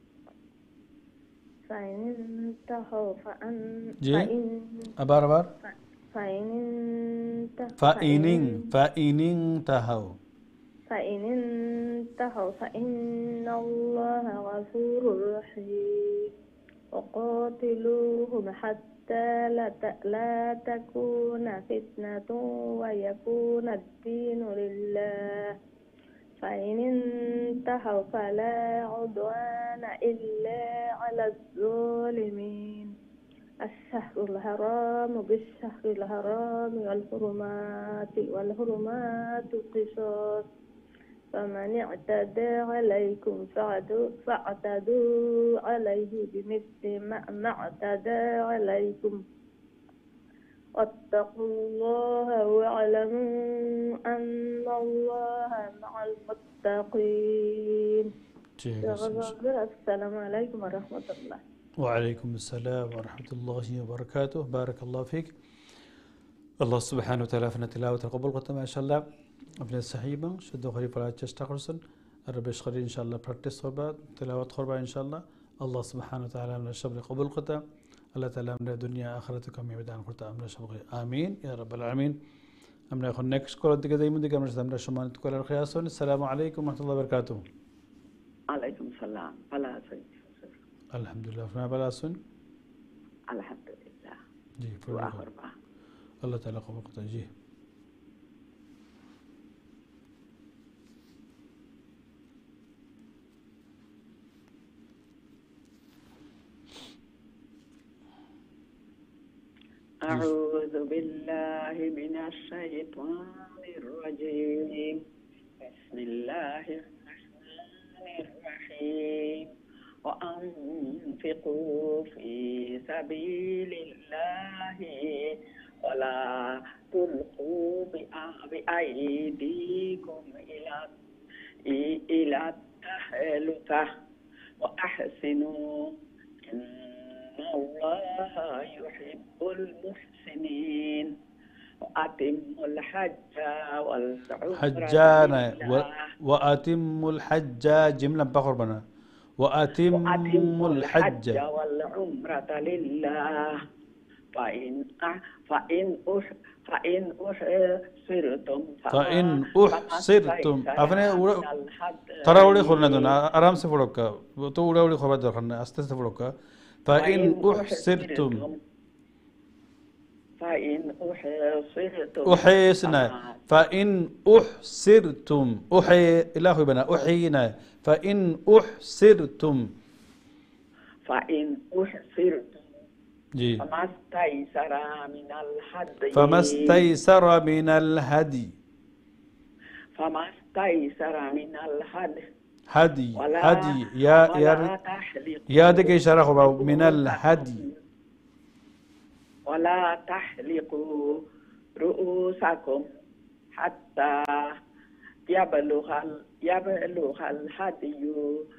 فإن انتهوا আবার فإن انتهوا فإن الله غفور رحيم وقاتلوهم حتى لا تكون فتنة ويكون الدين لله فإن انتهوا فلا عدوان إلا على الظالمين الشهر الحرام بالشهر الحرام والحرمات قصاص فمن اعتدى عليكم فاعتدوا عليه بمثل ما اعتدى عليكم واتقوا الله واعلموا أن الله مع المتقين. السلام عليكم ورحمة الله. وعليكم السلام ورحمة الله وبركاته. بارك الله فيك. الله سبحانه وتعالى فينا تلاوة قبول قطع ما شاء الله أبناء السحيبة شدوا غريب على تشتا قرصن الرب يشخري إن شاء الله براكتس خربا تلاوة خربا إن شاء الله. الله سبحانه وتعالى من الشبر قبول قطع الله تعالى من الدنيا آخرتكم يبدأ قطع من الشبر آمين يا رب العالمين. أمنا يخون نكس كورة دقة دايما دقة من الشمال شمان تقول الخياسون. السلام عليكم ورحمة الله وبركاته. عليكم السلام. فلا سيد. الحمد لله. فما بلاسون؟ الحمد لله. جي وآخر ما الله تعالى قبول قطع جي. أعوذ بالله من الشيطان الرجيم. بسم الله الرحمن الرحيم. وأنفقوا في سبيل الله ولا تلقوا بأيديكم إلى التهلكة وأحسنوا إن الله يحب المحسنين. وأتموا الحج والعمرة وأتموا الحج جملة بقربنا وأتموا الحج والعمرة لله فإن أحصرتم أفنى ترى أولي خلنا دونا آرام سے فڑوكا تو أولي خبر دخلنا أستة سے فڑوكا فإن أحصرتم أحيسنا فإن أحصرتم أحي إله بنا أحينا فإن أحصرتم جي فما استيسر من الهدي هدي يا دك إشارة من الهدي ولا تحلقوا رؤوسكم حتى يبلغ الهدي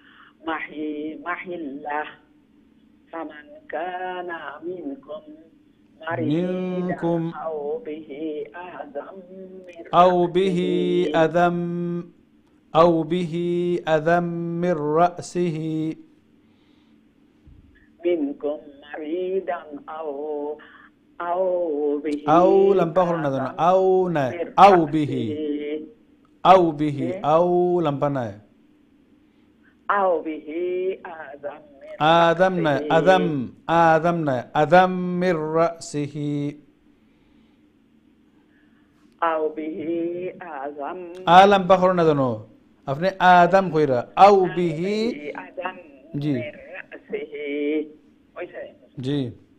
محله فمن كان منكم مريضا أو به أعظم من أو به رأسه أذم أو به أذم من رأسه منكم مريضا أو به أو لم بخرنا دنا أعظم أو نا من أو به رأسه أو به أو لم بنا أو به أعظم من آدمنا أذم رأسه آدمنا أذم من رأسه أو به أعظم आलम बखरना दोनों अपने आदम कोईरा आओ أو भी به أعظم जी من رأسه ويسا जी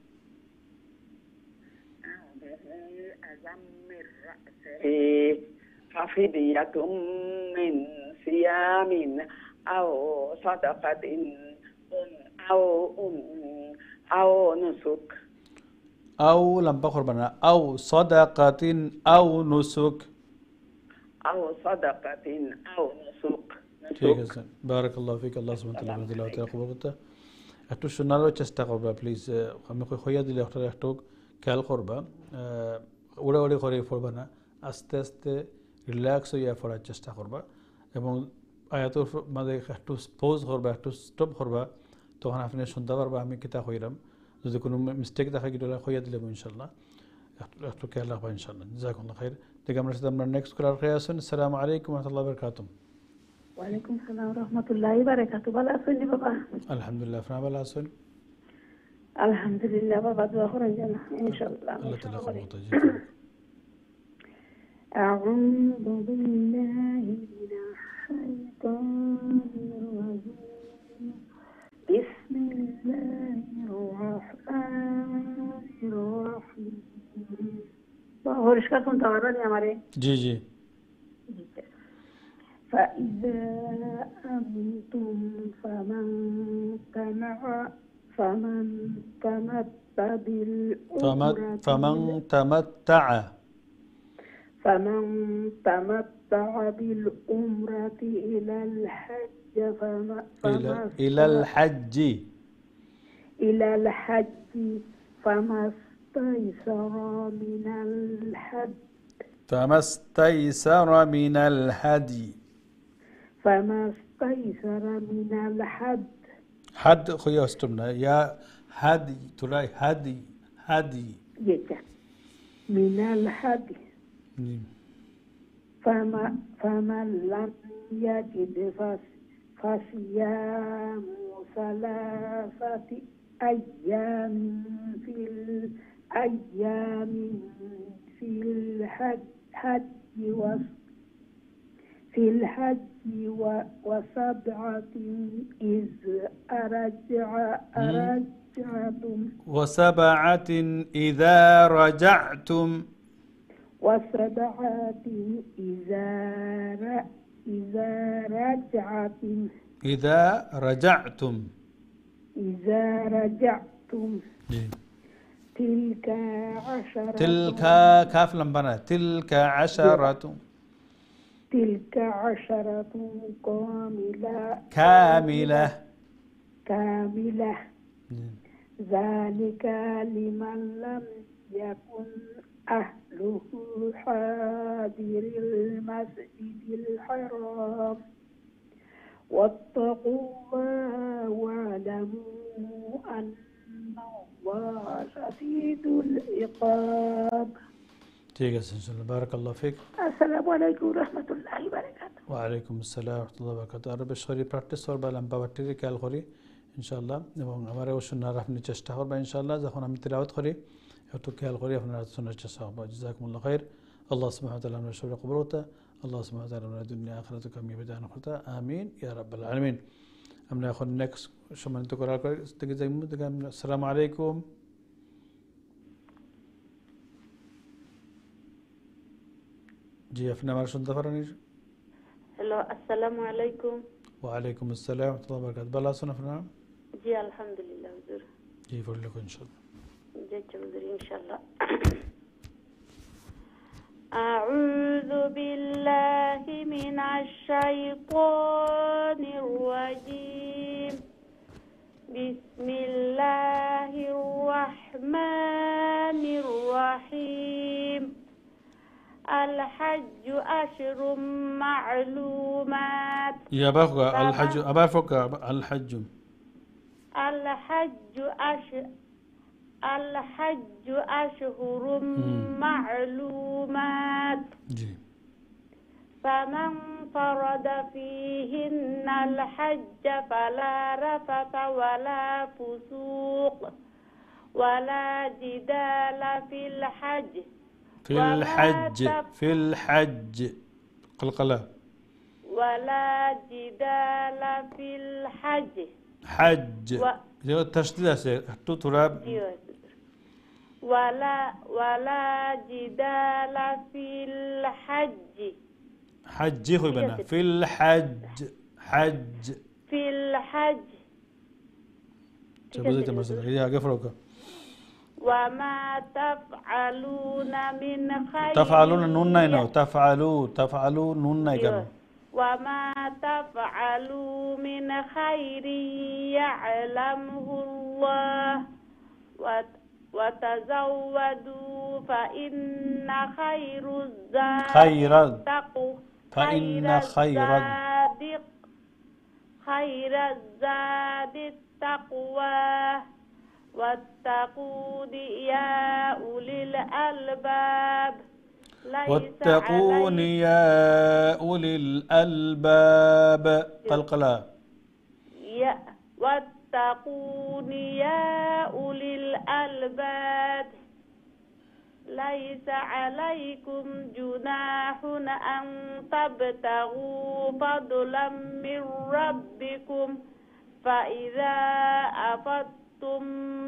أو به أعظم من رأسه ففدية من صيام أو صدقة أو أو نسك أو لم بخر بنا أو صدقة أو نسك أو صدقة أو نسك ठीक है सर बारक अल्लाह फ़ीक अल्लाह सुब्हानहू व तआला दिलावत কবুল করতে একটু শোনারও চেষ্টা করবা প্লিজ আমি কইয়া দিলে একটু খেয়াল করবা উড়ে উড়ে করে পড়বা না আস্তে আস্তে রিল্যাক্স হইয়া পড়ার চেষ্টা করবা এবং আয়াতের মাঝে একটু পজ করবা একটু স্টপ করবা তখন আপনি শুনতে পারবা আমি কিতা কইরাম যদি কোনো মিস্টেক দেখা গেলে কইয়া দিলে ইনশাআল্লাহ একটু খেয়াল রাখবা ইনশাআল্লাহ জাযাকুল্লাহ খাইর ঠিক আমরা সাথে আমরা নেক্সট কলার খেয়ে আসুন আসসালামু আলাইকুম ওয়া রাহমাতুল্লাহি ওয়া বারাকাতুহু ওয়ালাইকুম সালাম রহমতুল্লাহি বারাকাতুহু ভালো আছেন বাবা আলহামদুলিল্লাহ আপনারা ভালো আছেন আলহামদুলিল্লাহ বাবা দোয়া করেন যেন ইনশাআল্লাহ আল্লাহ তাআলা কবুল করতে أعوذ بالله من الشيطان الرجيم بسم الله الرحمن الرحيم পরিষ্কার শুনতে পারবেন আমারে জি জি فإذا أمنتم فمن تمتع بالعمرة إلى الحج إلى الحج فما استيسر من الهدي حد خويا استمنا يا هدي تراي هدي من الهدي فمن لم يجد فصيام 3 أيام في الحج وسبعة إذا رجعتم إذا رجعتم تلك كاف لمبنا تلك عشرة كاملة ذلك لمن لم يكن أهله حاضر المسجد الحرام واتقوا الله واعلموا أن الله شديد العقاب ঠিক আছে ইনশাআল্লাহ বারাকাল্লাহু ফিক আসসালামু আলাইকুম ওয়া রাহমাতুল্লাহি ওয়া বারাকাতুহু ওয়া আলাইকুম আসসালাম ওয়া রাহমাতুল্লাহি ওয়া বারাকাতুহু আরবে শরীর প্র্যাকটিস করবা লম্বাবাটির খেয়াল করি ইনশাআল্লাহ এবং আমারও শোনার আপনি চেষ্টা করবেন ইনশাআল্লাহ যখন আমি তিলাওয়াত করি একটু খেয়াল করি আপনারা শোনার চেষ্টা করবেন জাযাকুমুল্লাহু খাইর আল্লাহ সুবহানাহু ওয়া তাআলা আমাদের সবাই কবুল করতে আল্লাহ সুবহানাহু ওয়া তাআলা আমাদের দুনিয়া আখিরাতে কামিয়াবি দান করতে আমিন ইয়া রাব্বাল আলামিন আমরা এখন নেক্সট সম্মানিত করার থেকে যাই আসসালামু আলাইকুম জি আপনি আমার শুনতে পারেন হ্যালো আসসালামু আলাইকুম ওয়া আলাইকুম আসসালাম ওয়া রাহমাতুল্লাহি ওয়া বারাকাতুহু ভালো আছেন আপনারা জি আলহামদুলিল্লাহ হুজুর জি বললে ইনশাআল্লাহ জি হুজুর ইনশাআল্লাহ أعوذ بالله من الشيطان الرجيم بسم الله الرحمن الرحيم الحج أشهر معلومات. يا بقى الحج أبا فوق الحج. الحج أشهر معلومات. جي. فمن فرض فيهن الحج فلا رفث ولا فسوق ولا جدال في الحج. في الحج قلقلة. ولا جدال في الحج. حج تشديد تراب. ولا جدال في الحج. حج خوي بنا في الحج حج في الحج. تبغى تمثل يا قفلوك. وما تفعلون من خير. تفعلون نون نينو تفعلوا نون نينو. وما تفعلوا من خير يعلمه الله وتزودوا فإن خير الزاد التقوى واتقون يا أولي الألباب. واتقون يا أولي الألباب قلقلا. واتقون يا أولي الألباب. ليس عليكم جناح أن تبتغوا فضلا من ربكم فإذا أفضتم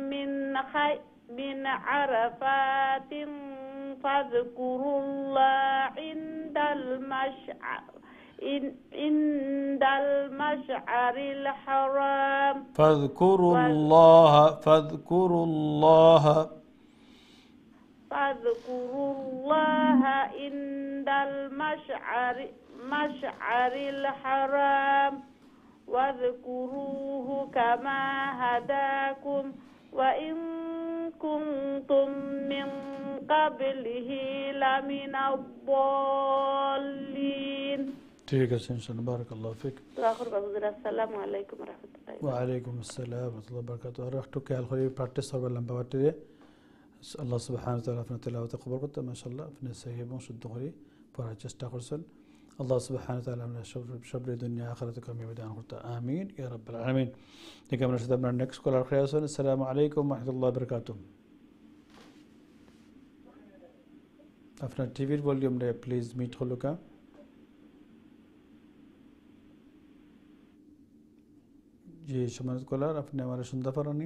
من عرفات فاذكروا الله عند المشعر الحرام. فاذكروا الله عند المشعر الحرام واذكروه كما هداكم وإن كنتم من قبله لمن الضالين. ठीक है इंशाल्लाह बारक अल्लाह फिक. السلام عليكم ورحمة الله. وعليكم السلام ورحمة الله وبركاته. رحتو के हाल खोली प्रैक्टिस और लंबा बात है. अल्लाह सुब्हानहु व तआला अपने तिलावत कबूल करता है माशाअल्लाह अपने सही में शुद्ध खोली पर चेष्टा करसन. अल्लाह सुब्हानहु व तआला अपने शब्र दुनिया आखिरत का मिदान करता. आमीन या रब्बल आलमीन. ठीक है আমরা সাথে আমরা নেক্সট কলার খেয়ে আসুন. আসসালামু আলাইকুম ওয়া রাহমাতুল্লাহি ওয়া বারাকাতুহু. আপনার টিভির ভলিউমটা প্লিজ মিট হলো কা. जी सम्मानित कॉलर आपने हमारे सुनता पारानी.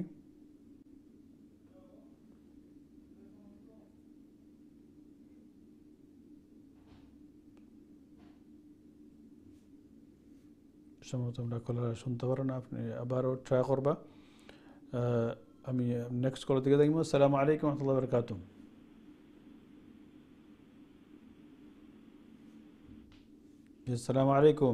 সম্ভবত আমরা কলার শুনতে পারো না. আপনি আবারও ট্রাই করবা. আমি নেক্সট কলার দিকে দেখবো. আসসালামু আলাইকুম ওয়া রাহমাতুল্লাহি ওয়া বারাকাতুহু. जी अस्सलामु अलैकुम.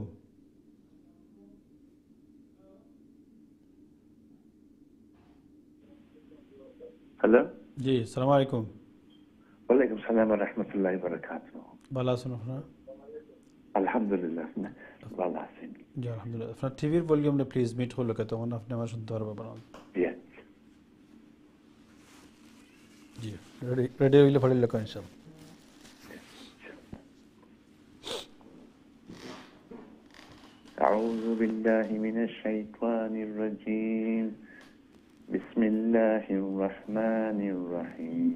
हेलो जी अस्सलाम वालेकुम. वालेकुम सलाम व रहमतुल्लाहि व बरकातहू. बाला सुनो ना. अल्हम्दुलिल्लाह बाला से. जी अल्हम्दुलिल्लाह. अपना टीवीर वॉल्यूम ने प्लीज मिट হলো কে তখন আপনি আমার শুনতে পারবেন বানান. জি রেডি হইলে পড়িলে কোন ইনশাআল্লাহ. أعوذ بالله من الشيطان الرجيم. بسم الله الرحمن الرحيم.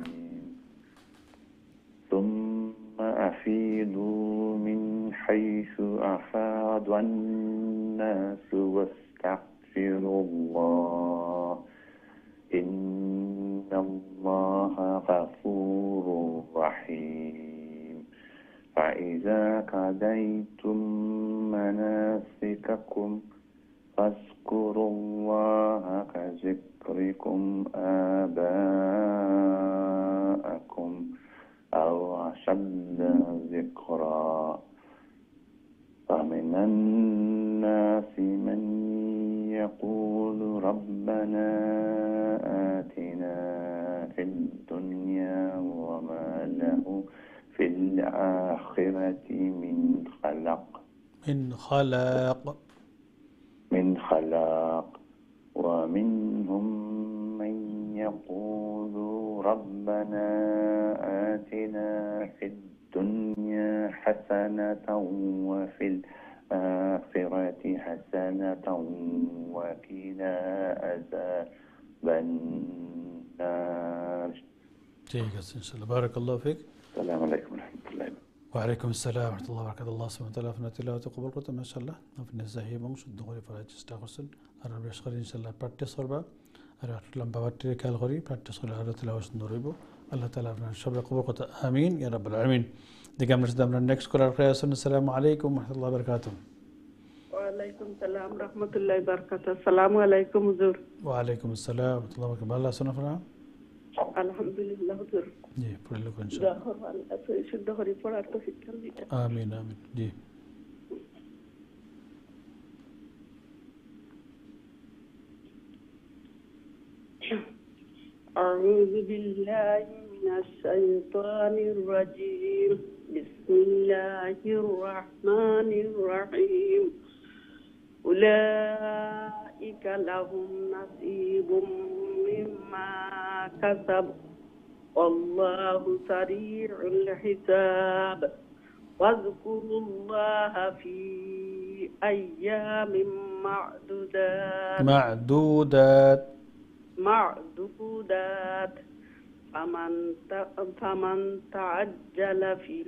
ثم أفيضوا من حيث أفاض الناس واستغفروا الله إن الله غفور رحيم. فإذا قضيتم مناسككم فاذكروا الله كذكركم آباءكم أو أشد ذكرا. فمن الناس من يقول ربنا آتنا في الدنيا وما له في الآخرة من خلق ومنهم من يقول ربنا آتنا في الدنيا حسنة وفي الآخرة حسنة وقنا عذاب النار. ठीक है इंशाल्लाह बारक अल्लाह फिक. السلام عليكم ورحمة الله. وعليكم السلام ورحمة الله وبركاته. الله سبحانه وتعالى في تلاوة قبول করতে মাশাআল্লাহ আপনি সহিহ এবং শুদ্ধ করে পড়ার চেষ্টা করছেন আর বেশ করে ইনশাআল্লাহ প্র্যাকটিস করবা আর লম্বা বাট্টি খেয়াল করি প্র্যাকটিস করলে আরো তেলাওয়াত সুন্দর হইব আল্লাহ তাআলা আপনার সবার কবুল করতে আমিন ইয়া রাব্বাল আলামিন. দেখি আমরা যদি আমরা নেক্সট কলার খেয়ে আসুন. আসসালামু আলাইকুম ওয়া রাহমাতুল্লাহি ওয়া বারাকাতুহু. ওয়ালাইকুম সালাম রহমতুল্লাহি বারাকাতুহু. আসসালামু আলাইকুম হুজুর. ওয়া আলাইকুম আসসালাম ওয়া রাহমাতুল্লাহি ওয়া বারাকাতুহু. ভালো আছেন আপনারা? আলহামদুলিল্লাহ হুজুর. জি পড়ে লোক ইনশাআল্লাহ. জাহর আল্লাহ শুদ্ধ করে পড়ার তৌফিক দান দিতে. আমিন আমিন. জি أعوذ بالله من الشيطان الرجيم. بسم الله الرحمن الرحيم. أولئك لهم نصيب مما كسبوا والله سريع الحساب. واذكروا الله في أيام معدودات فمن تعجل في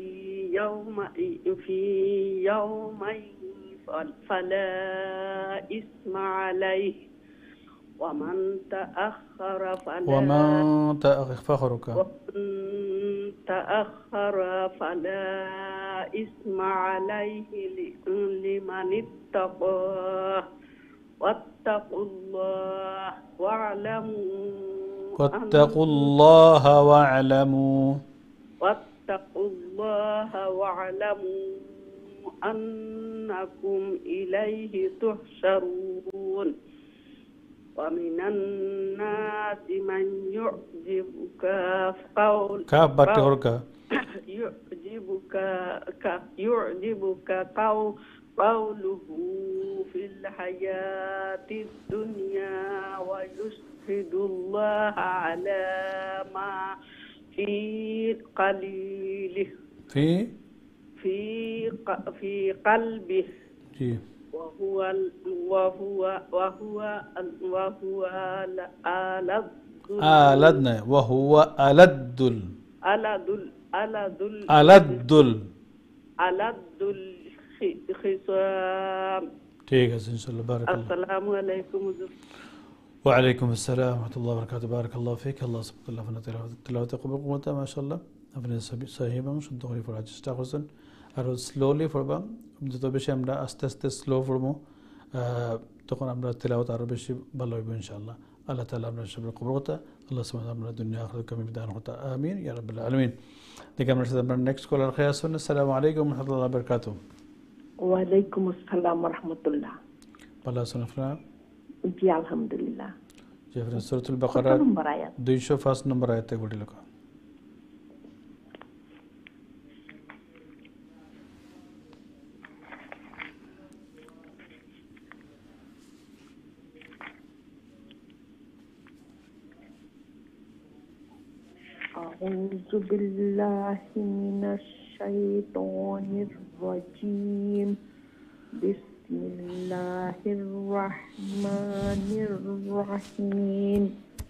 يومين فلا إثم عليه ومن تأخر فلا إثم عليه لمن اتقاه. واتقوا الله واعلموا أنكم إليه تحشرون. ومن الناس من يعجبك قوله في الحياة الدنيا ويشهد الله على ما في قلبه وهو ألد الخصام. ठीक है इंशाल्लाह बारक अल्लाह. अस्सलामु अलैकुम हुजूर. وعليكم السلام ورحمة الله وبركاته. بارك الله فيك. الله سبحانه وتعالى تلاوة قبول قوته ما شاء الله আপনি সহিহ এবং শুদ্ধ করে পড়ার চেষ্টা করছেন আর স্লোলি পড়বা. যত বেশি আমরা আস্তে আস্তে স্লো পড়বো তখন আমরা তেলাওয়াত আরো বেশি ভালো হইব ইনশাআল্লাহ. আল্লাহ তাআলা আপনার সবার কবুল করতে আল্লাহ সুবহানাহু আমরা দুনিয়া আখিরাত কামিল দান করতে আমিন ইয়া রাব্বাল আলামিন. দেখি আমরা সাথে আমরা নেক্সট কলার খেয়ে আসুন. আসসালামু আলাইকুম ওয়া রাহমাতুল্লাহি ওয়া বারাকাতুহু. ওয়ালাইকুম আসসালাম ওয়া রাহমাতুল্লাহ. ভালো আছেন আপনারা? জি আলহামদুলিল্লাহ. জি আপনারা সূরাতুল বাকারা 205 নম্বর আয়াতে পড়ি লোক. أعوذ بالله من الشيطان الرجيم. بسم الله الرحمن الرحيم.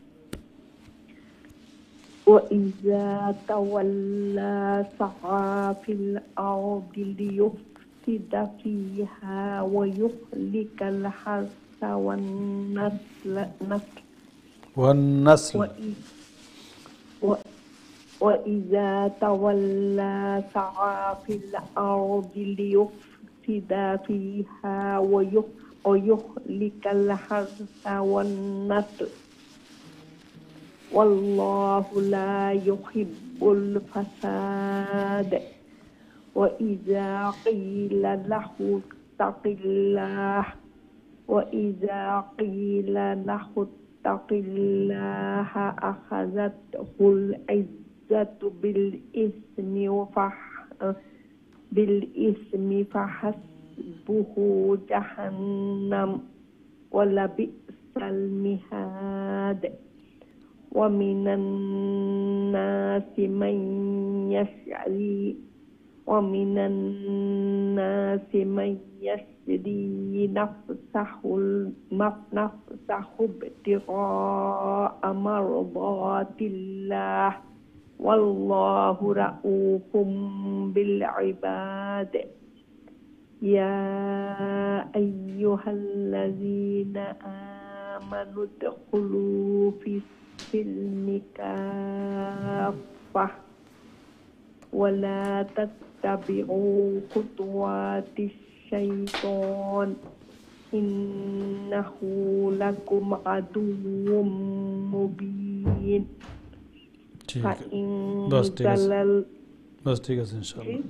وإذا تولى سعى في الأرض ليفسد فيها ويهلك الحرث والنسل. وإذا تولى سعى في الأرض ليفسد فيها ويهلك الحرث والنسل والله لا يحب الفساد. وإذا قيل له اتق الله اتق الله أخذته العزة بالإثم فحسبه جهنم ولبئس المهاد ومن الناس من يشري نفسه ابتغاء مرضات الله والله رؤوف بالعباد يا أيها الذين آمنوا ادخلوا في السلم كافة ولا تتبعوا خطوات الشيطان إنه لكم عدو مبين فإن بس ठीक है इंशाल्लाह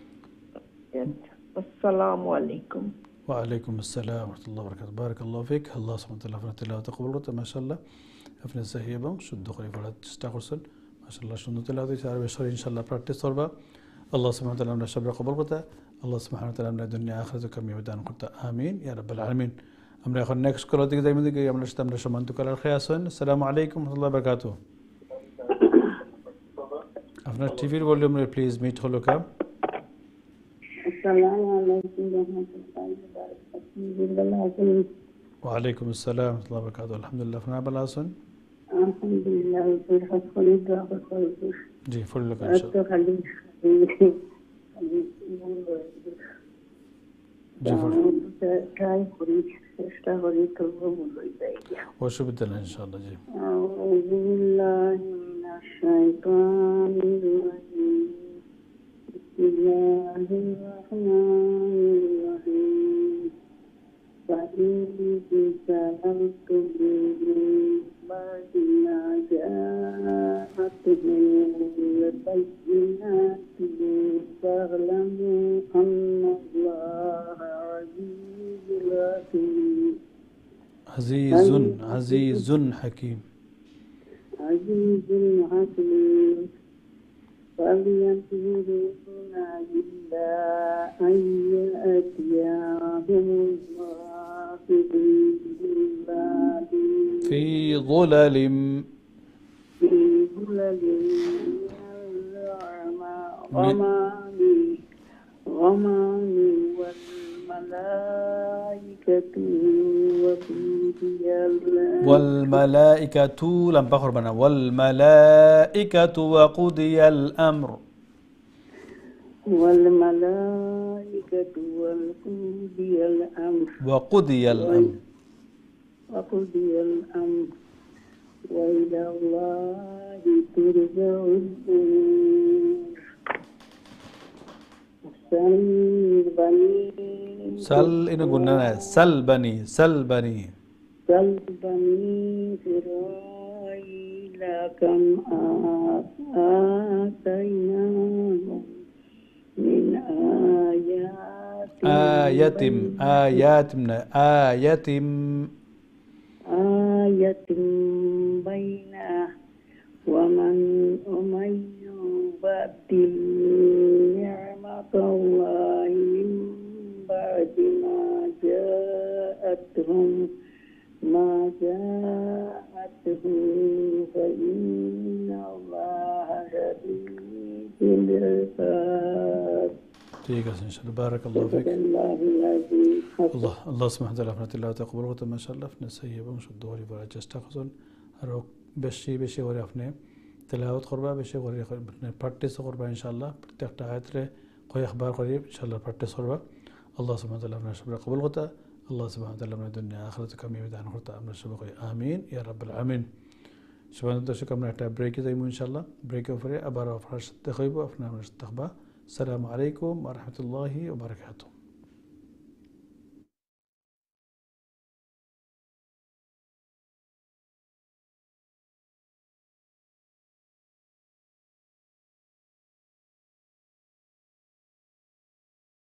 السلام عليكم وعليكم السلام ورحمة الله وبركاته بارك الله فيك الله سبحانه وتعالى আপনার তেলাওয়াত কবুল করতে মাশাআল্লাহ আপনি সহি এবং শুদ্ধ করে পড়ার চেষ্টা করছেন মাশাআল্লাহ সুন্দর তেলাওয়াত হয়েছে আর বেশি ইনশাআল্লাহ প্র্যাকটিস করবা আল্লাহ সুবহানাহু ওয়া তাআলা আমরা সবরা কবুল করতে আল্লাহ সুবহানাহু ওয়া তাআলা আমরা দুনিয়া আখিরাতে কামিয়াবি দান করতে আমিন ইয়া রাব্বাল আলামিন আমরা এখন নেক্সট কলার দিকে যাইব দিকে আমরা সাথে আমরা সম্মানিত কলার খেয়ে আসেন আসসালামু আলাইকুম ওয়া রাহমাতুল্লাহি ওয়া বারাকাতুহু আপনার টিভির ভলিউম প্লিজ মিট হলো কা আসসালামু আলাইকুম ওয়া রাহমাতুল্লাহি ওয়া বারাকাতুহু ওয়ালাইকুম আসসালাম ওয়া রাহমাতুল্লাহি ওয়া বারাকাতুহু আলহামদুলিল্লাহ আপনারা ভালো আছেন আলহামদুলিল্লাহ বিরহমতিহি দোয়া করছি জি ফুল লোক ইনশাআল্লাহ চেষ্টা করি তবু ভুল যায় অসুবিধা নেই ইনশাআল্লাহ জি আউযু বিল্লাহি মিনাশ শাইতানির রাজিম বিসমিল্লাহির রাহমানির রাহিম فإن زللتم بعد ما جاءتهم البينات فاعلموا أن الله عزيز حكيم عزيز حكيم فلينظرون إلا أن يأتيهم الله في ظلل غمام والملائكة لم بخر بنا والملائكة وقضي الأمر وقضي الأمر وإلى الله ترجع الأمور سل إن قلنا سل بني إسرائيل كم آتيناهم من آيات بينة ومن يبدل نعمة الله من بعد ما جاءتهم فإن الله شديد العقاب ठीक है इंशाल्लाह बारक अल्लाह फिक আল্লাহ সুবহানাহু ওয়া তাআলা আপনার তেলাওয়াত কবুল করতে মাশাআল্লাহ আপনি সহি এবং শুদ্ধ করে পড়ার চেষ্টা করুন আর বেশি করে আপনি তেলাওয়াত করবা বেশি করে আপনি প্র্যাকটিস করবা ইনশাআল্লাহ প্রত্যেকটা আয়াতে কয়েকবার করে ইনশাআল্লাহ প্র্যাকটিস করবা আল্লাহ সুবহানাহু ওয়া তাআলা আপনার সবরা কবুল করতে আল্লাহ সুবহানাহু ওয়া তাআলা আপনার দুনিয়া আখিরাতে কামিয়াবি দান করতে আমরা সবাই আমিন ইয়া রাব্বাল আলামিন সুবহানাল্লাহ দর্শক আমরা একটা ব্রেকে যাইব ইনশাআল্লাহ ব্রেকের পরে আবার আপনার সাথে হইব আপনার আমার সাথে থাকবা السلام عليكم ورحمة الله وبركاته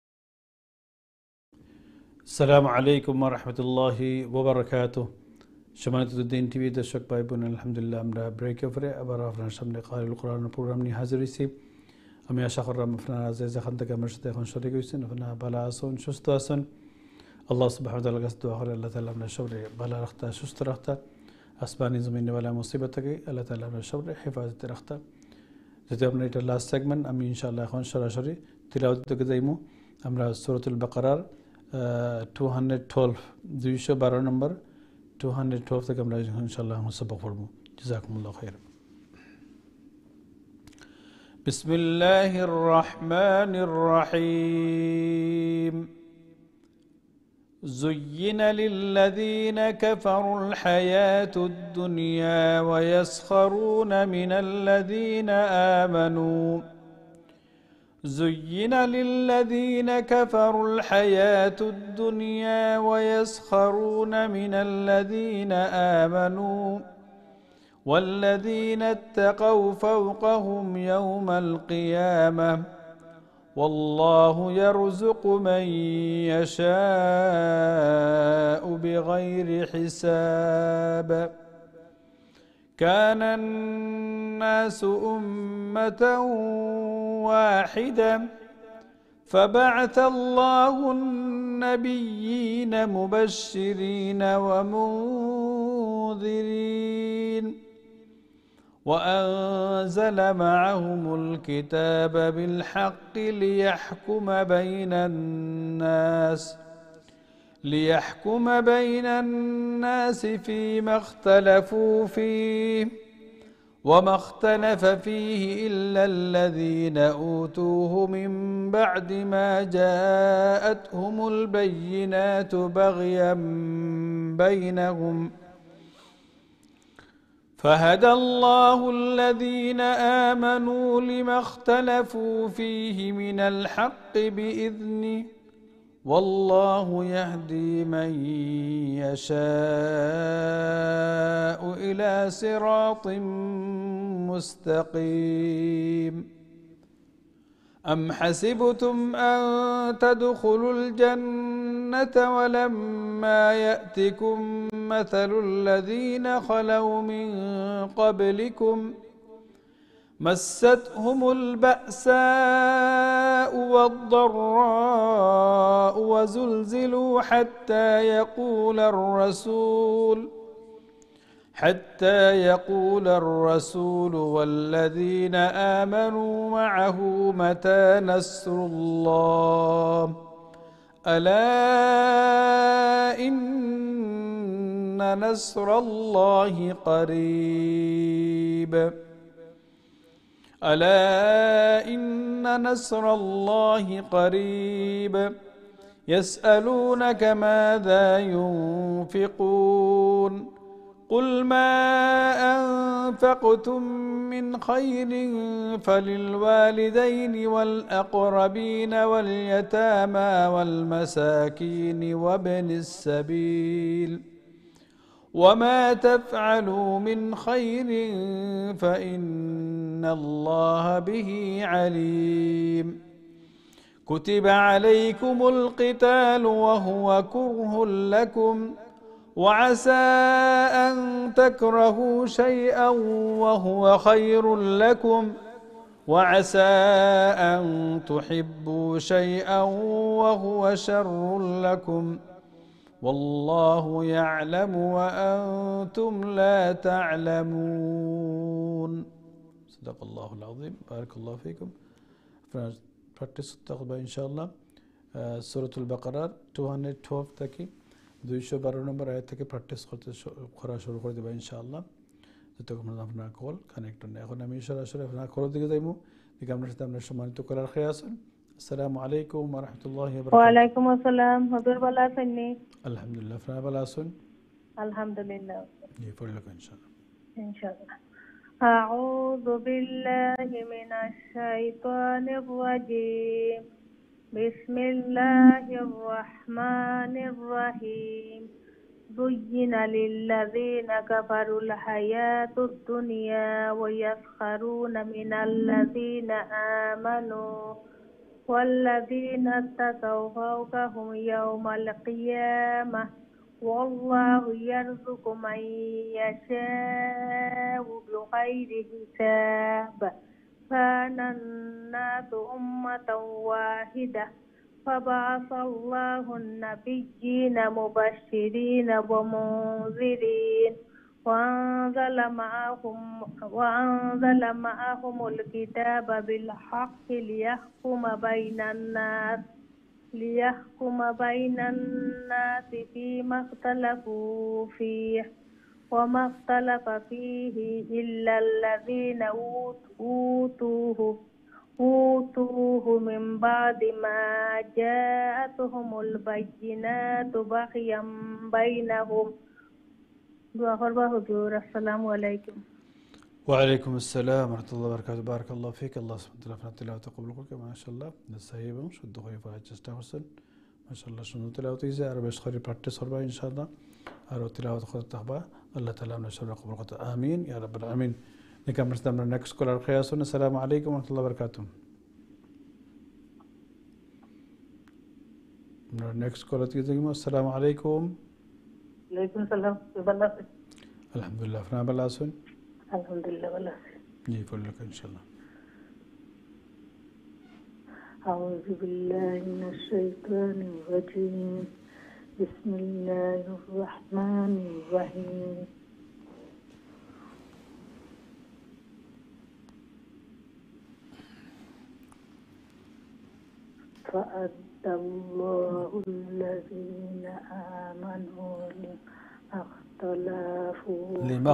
السلام عليكم ورحمة الله وبركاته সম্মানিত দিন টিভি দর্শক ভাই বোন, আলহামদুলিল্লাহ আমরা ব্রেক ওভারে আবার আপনার সামনে কারিউল কোরআন প্রোগ্রাম নিয়ে হাজির হয়েছি। আমি আশা করলাম আপনারা যেখান থেকে আমার সাথে এখন শরীক হয়েছেন আপনারা ভালো আছেন, সুস্থ আছেন। আল্লাহ সুবহানাহু ওয়া তাআলার কাছে দোয়া করি আল্লাহ তাআলা আপনার সবরে ভালো রাখতা, সুস্থ রাখতা, আসমানি জমিনে ওয়ালা মুসিবত থেকে আল্লাহ তাআলা আপনার সবরে হেফাজতে রাখতা। যদি আপনার এটা লাস্ট সেগমেন্ট, আমি ইনশাআল্লাহ এখন সরাসরি তিলাওয়াত থেকে যাইমু। আমরা সূরাতুল বাকারার 212 212 নম্বর 212 থেকে আমরা ইনশাআল্লাহ সবক পড়ব। জাযাকুমুল্লাহু খাইর। বিসমিল্লাহির রহমানির রহিম। زين للذين كفروا الحياة الدنيا ويسخرون من الذين آمنوا زين للذين كفروا الحياة الدنيا ويسخرون من الذين آمنوا والذين اتقوا فوقهم يوم القيامة والله يرزق من يشاء بغير حساب. كان الناس أمة واحدة فبعث الله النبيين مبشرين ومنذرين وأنزل معهم الكتاب بالحق ليحكم بين الناس فيما اختلفوا فيه وما اختلف فيه إلا الذين أوتوه من بعد ما جاءتهم البينات بغيا بينهم فهدى الله الذين آمنوا لما اختلفوا فيه من الحق بإذنه والله يهدي من يشاء إلى صراط مستقيم. أم حسبتم أن تدخلوا الجنة ولما يأتكم مثل الذين خلوا من قبلكم مستهم البأساء والضراء وزلزلوا حتى يقول الرسول والذين آمنوا معه متى نصر الله ألا إن نصر الله قريب ألا إن نصر الله قريب يسألونك ماذا ينفقون قل ما أنفقتم من خير فللوالدين والأقربين واليتامى والمساكين وابن السبيل وما تفعلوا من خير فإن الله به عليم. كتب عليكم القتال وهو كره لكم وعسى أن تكرهوا شيئا وهو خير لكم وعسى أن تحبوا شيئا وهو شر لكم والله يعلم وأنتم لا تعلمون. صدق الله العظيم. بارك الله فيكم. practice করতে ইনশাআল্লাহ। সূরাতুল বাকারার 212 থেকে 212 নম্বর আয়াত থেকে প্র্যাকটিস করা শুরু করে দেব ইনশাআল্লাহ। যতক্ষণ আপনার কল কানেক্ট নেই। এখন আমি সরাসরি আপনার কল দিকে যাইব। দিকে আপনার সাথে আপনার সম্মানিত করার খেয়ে আসুন। আসসালামু আলাইকুম ওয়া রাহমাতুল্লাহি ওয়া বারাকাতুহু। ওয়া আলাইকুম আসসালাম। হুজুর ভালো আছেন নি? আলহামদুলিল্লাহ। আপনারা ভালো আছেন? আলহামদুলিল্লাহ। জি, পড়লে ইনশাআল্লাহ। ইনশাআল্লাহ। আউযু বিল্লাহি মিনাশ শাইতানির রাজীম। বিসমিল্লাহির রহমানির রহিম। زين للذين كفروا الحياة الدنيا ويسخرون من الذين آمنوا والذين اتقوا فوقهم يوم القيامة والله يرزق من يشاء بغير حساب كان الناس أمة واحدة فبعث الله النبيين مبشرين ومنذرين وأنزل معهم الكتاب بالحق ليحكم بين الناس فيما اختلفوا فيه وما اختلف فيه إلا الذين أوتوه من بعد ما جاءتهم البينات بغيا بينهم. السلام عليكم. وعليكم السلام ورحمة الله وبركاته. بارك الله فيك. الله سبحانه وتعالى আপনার তেলাওয়াত কবুল করুক। মাশাআল্লাহ সহি এবং শুদ্ধ করে পড়ার চেষ্টা করছেন। মাশাআল্লাহ সুন্দর তেলাওয়াত হয়েছে। আর বেশ করে প্র্যাকটিস করবা ইনশাআল্লাহ। আর তেলাওয়াত করতে থাকবা। আল্লাহ তাআলা আপনার সব কবুল করতে আমিন ইয়া রাব্বাল আমিন। দেখি আমরা নেক্সট কলার খেয়ে আসুন। আসসালামু আলাইকুম ওয়া রাহমাতুল্লাহি ওয়া বারাকাতুহু। আমরা নেক্সট কলার থেকে দেখব। আসসালামু আলাইকুম। ওয়ালাইকুম আসসালাম। ভালো আছেন? আলহামদুলিল্লাহ। আপনারা ভালো আছেন? আলহামদুলিল্লাহ ভালো আছি। জি পড়লে ইনশাআল্লাহ। আউযু বিল্লাহি মিনাশ শাইতানির রাজীম। বিসমিল্লাহির রাহমানির রাহিম। فأدى الله الذين آمنوا لما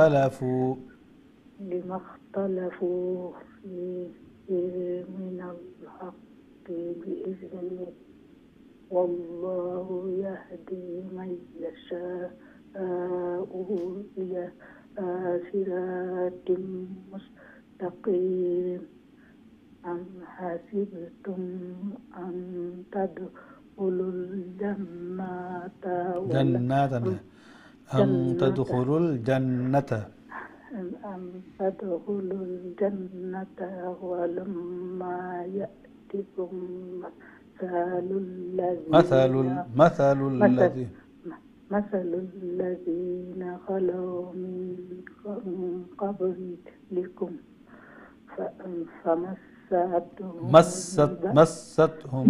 اختلفوا فيه من الحق بإذنه والله يهدي من يشاء إلى صراط مستقيم. أم حسبتم أن تدخلوا الجنة ولما يأتكم مثل الذين خلوا من قبلكم مستهم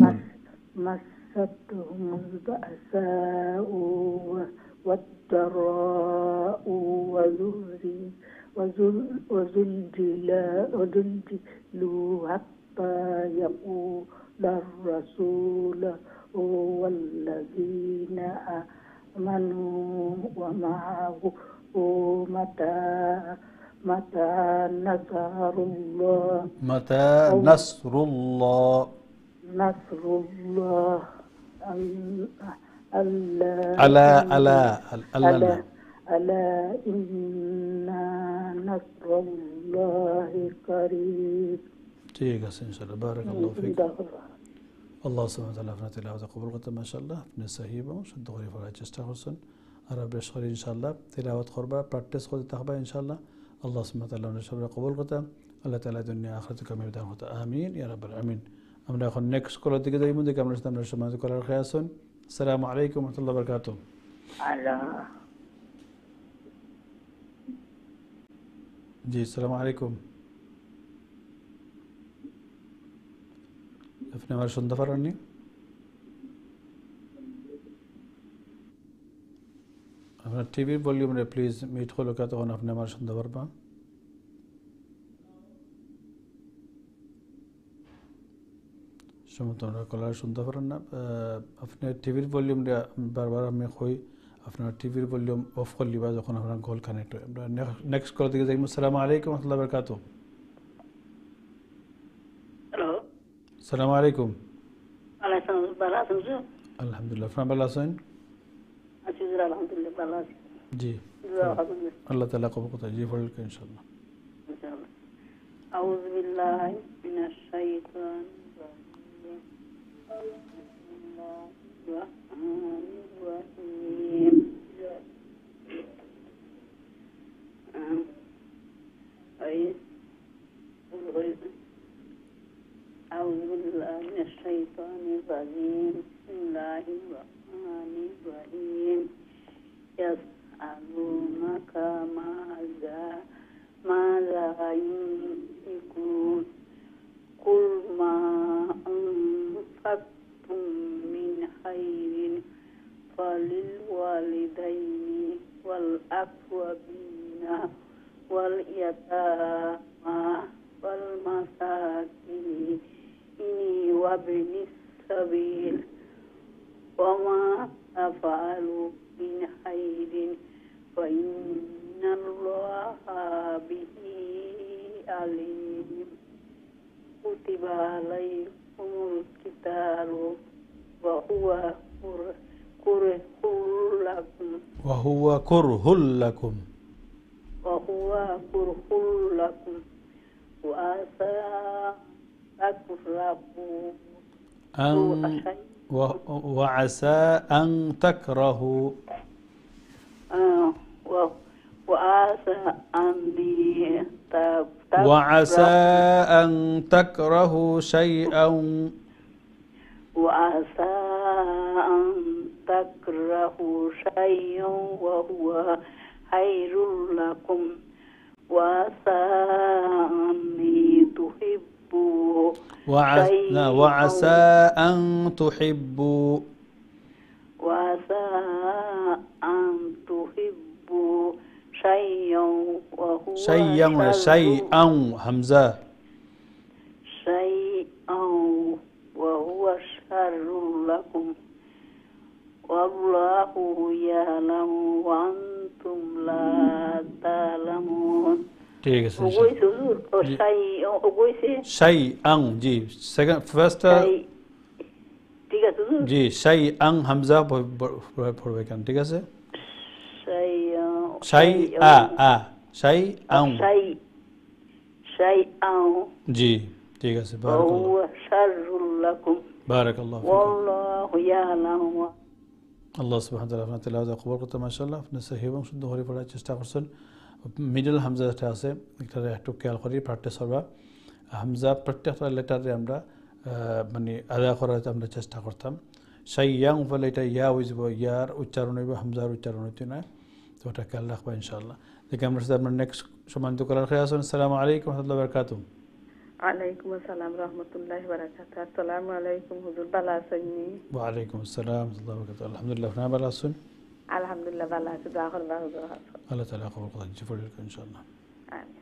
البأساء والضراء وزلزلوا حتى يقول الرسول والذين آمنوا ومعه متى نصر الله ألا إن نصر الله قريب. ঠিক আছে ইনশাআল্লাহ। বারাকাল্লাহু ফিক। আল্লাহ সুবহানাহু ওয়া তাআলা আপনার তেলাওয়াত কবুল করতে মাশাআল্লাহ। আপনি সহি এবং শুদ্ধ করে পড়ার চেষ্টা করছেন। আর বেশ করে ইনশাআল্লাহ তেলাওয়াত করবা, প্র্যাকটিস করতে থাকবা ইনশাআল্লাহ। আল্লাহ সুবহানাহু ওয়া তাআলা আপনার সব কবুল করতে। আল্লাহ তাআলা দুনিয়া আখিরাতে কামিয়াব দান করতে আমিন ইয়া রাব্বাল আমিন। আমরা এখন নেক্সট কলার দিকে যাইব। দেখি আমরা সমাজ কলার খেয়ে আসুন। আসসালামু আলাইকুম ওয়া রাহমাতুল্লাহি ওয়া বারাকাতুহু। জি আসসালামু আলাইকুম। আপনি আমার শুনতে পারেননি? আপনার টিভির ভলিউমে প্লিজ মিউট হলো, তখন আপনি আমার শুনতে পারবা। সমস্ত আমরা কলার শুনতে পারেন না। আপনার টিভির ভলিউমটা বারবার আমি কই আপনার টিভির ভলিউম অফ করলি বা যখন আপনার কল কানেক্ট হয়। আমরা নেক্সট কল দিকে যাই। আসসালামু আলাইকুম ওয়া রাহমাতুল্লাহি ওয়া বারাকাতুহু। হ্যালো, আসসালামু আলাইকুম। ভালো আছেন? আলহামদুলিল্লাহ। আপনারা ভালো আছেন? আছি আলহামদুলিল্লাহ ভালো আছি। জি আল্লাহ তাআলা কবুল করতে। জি পড়ল ইনশাআল্লাহ। ইনশাআল্লাহ। আউযু বিল্লাহি মিনাশ শাইতানির রাজিম। أعوذ بالله من الشيطان الرجيم. بسم الله الرحمن الرحيم. يسألونك ماذا ينفقون قل ما أنفقتم من خير فللوالدين والأقربين واليتامى والمساكين وابن السبيل وما تفعلوا من خير فإن الله به عليم كتب عليكم القتال وهو كره لكم وعسى أن تكرهوا وعسى أن تكرهوا شيئا وهو خير لكم وعسى أن تحبوا وعسى أن تحبوا شيئا همزة وهو شر لكم والله يعلم وأنتم لا تعلمون. ठीक है شيئا जी सेकंड फर्स्ट जी शैअं हमजा পড়বে কেন ঠিক আছে شيئا जी ঠিক আছে وهو شر لكم বারাকাল্লাহ والله يعلم. আল্লাহ সুবহানাহু ওয়া তাআলা আপনার তেলাওয়াত কবুল করতে মাশাআল্লাহ আপনি সহিহ এবং শুদ্ধ করে পড়ার চেষ্টা করছেন মিডল হামজা যেটা আছে এটা একটু খেয়াল করি প্র্যাকটিস করবা হামজা প্রত্যেকটা লেটারে আমরা মানে আদা করার আমরা চেষ্টা করতাম শাইয়াং বলে এটা ইয়া হইব ইয়ার উচ্চারণ হইব হামজার উচ্চারণ হইতে না তো ওটা খেয়াল রাখবা ইনশাআল্লাহ দেখি আমরা সাথে আমরা নেক্সট সম্মানিত করার খেয়াল আছেন আসসালামু আলাইকুম ওয়া রাহমাতুল্লাহি ওয়া বারাকাতুহু ওয়ালাইকুম আসসালাম রাহমাতুল্লাহি ওয়া বারাকাতুহু আসসালামু আলাইকুম হুজুর ভালো আছেন ওয়া আলাইকুম আসসালাম ওয়া রাহমাতুল্লাহি ওয়া বারাকাতুহু আলহামদুলিল্লাহ আপনি ভালো আছেন আলহামদুলিল্লাহ ভালো আছি দোয়া করবা হুজুর আল্লাহ তাআলা কবুল করেন জিফরিল ইনশাআল্লাহ আমিন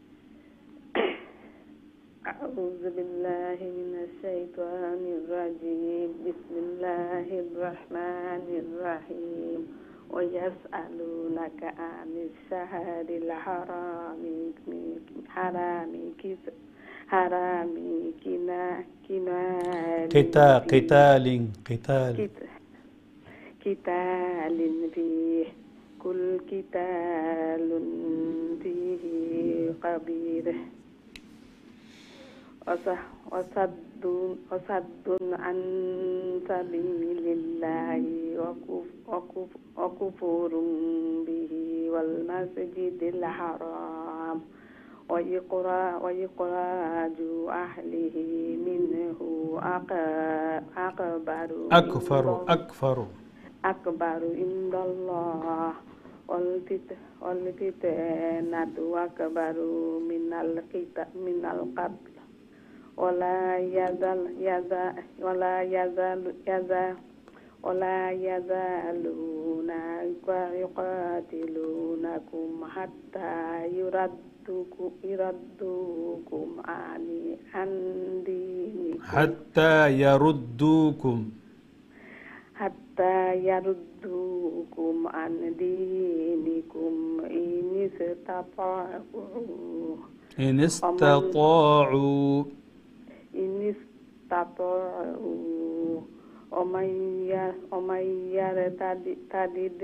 أعوذ بالله من الشيطان الرجيم بسم الله الرحمن الرحيم ويسألونك عن الشهر الحرام قتال فيه كل قتال فيه كبير وصد عن سبيل الله وكفر به والمسجد الحرام وإخراج أهله منه أكبر عند الله والفتنة أكبر من القتل ولا يزالون يقاتلونكم حتى يردوكم عن دينكم حتى يردوكم عن دينكم إن استطاعوا ومن يرتد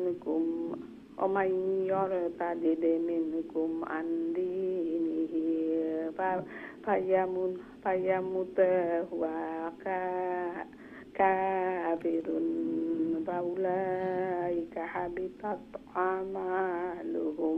منكم عن دينه فيمت هو كافر فأولئك حبطت أعمالهم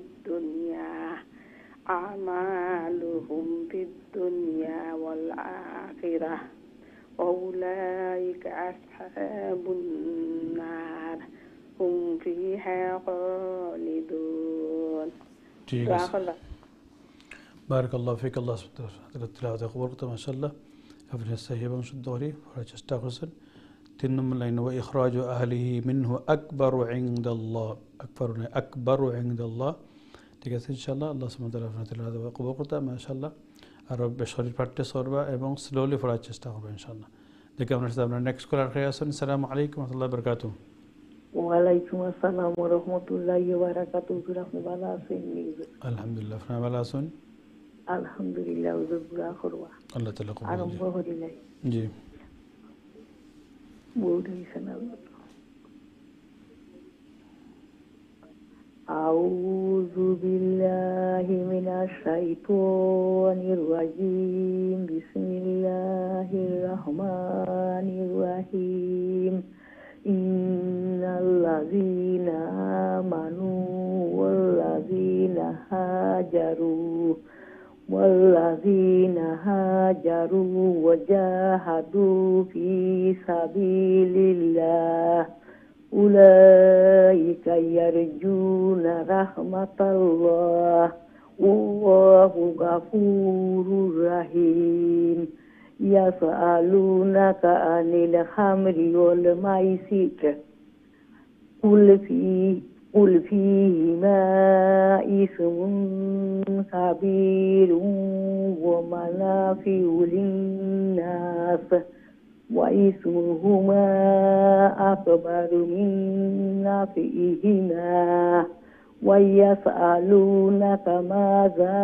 في الدنيا والآخرة وأولئك أصحاب النار هم فيها خالدون. ठीक है बारकल्लाहु फीक अल्लाह सुब्हानहू तिलावत कबूल करता माशाल्लाह अपने सही बन शुद्धोरी और चेष्टा करसन 3 नंबर लाइन व इखराज अहलिही मिन्हु अकबर इंदल्लाह अकबर इंदल्लाह ठीक আছে ইনশাআল্লাহ আল্লাহ সুবহানাহু ওয়া তাআলা তিলাওয়াত কবুল করতে মাশাআল্লাহ আর শরীর প্র্যাকটিস করবা এবং স্লোলি পড়ার চেষ্টা করবে ইনশাআল্লাহ দেখি আমরা নেক্সট কলার খেয়ে আসুন আসসালামু আলাইকুম ওয়া রাহমাতুল্লাহি ওয়া বারাকাতুহু ওয়ালাইকুম আসসালাম ওয়া রাহমাতুল্লাহি ওয়া বারাকাতুহু ভালো আছেন আলহামদুলিল্লাহ আপনি ভালো আছেন আলহামদুলিল্লাহ হুজুর বুরা করবা আল্লাহ তাআলা কবুল আরম্ভ করিলাই জি বলতেছেন আউযু বিল্লাহি মিনাশ শাইতানির রাজীম বিসমিল্লাহির রহমানির রহিম ইন্নাল্লাযীনা আমানু ওয়াল্লাযীনা হাজারু ওয়াজাহাদু ফি সাবিলিল্লাহ উলাইকা ইয়ারজুনা রাহমাতাল্লাহ ওয়াল্লাহু গাফুরুর রহিম ইয়াসআলুনাকা আনিল খামরি ওয়াল মাইসির قل فيهما إثم كبير ومنافع للناس وإثمهما أكبر من نفعهما ويسألونك ماذا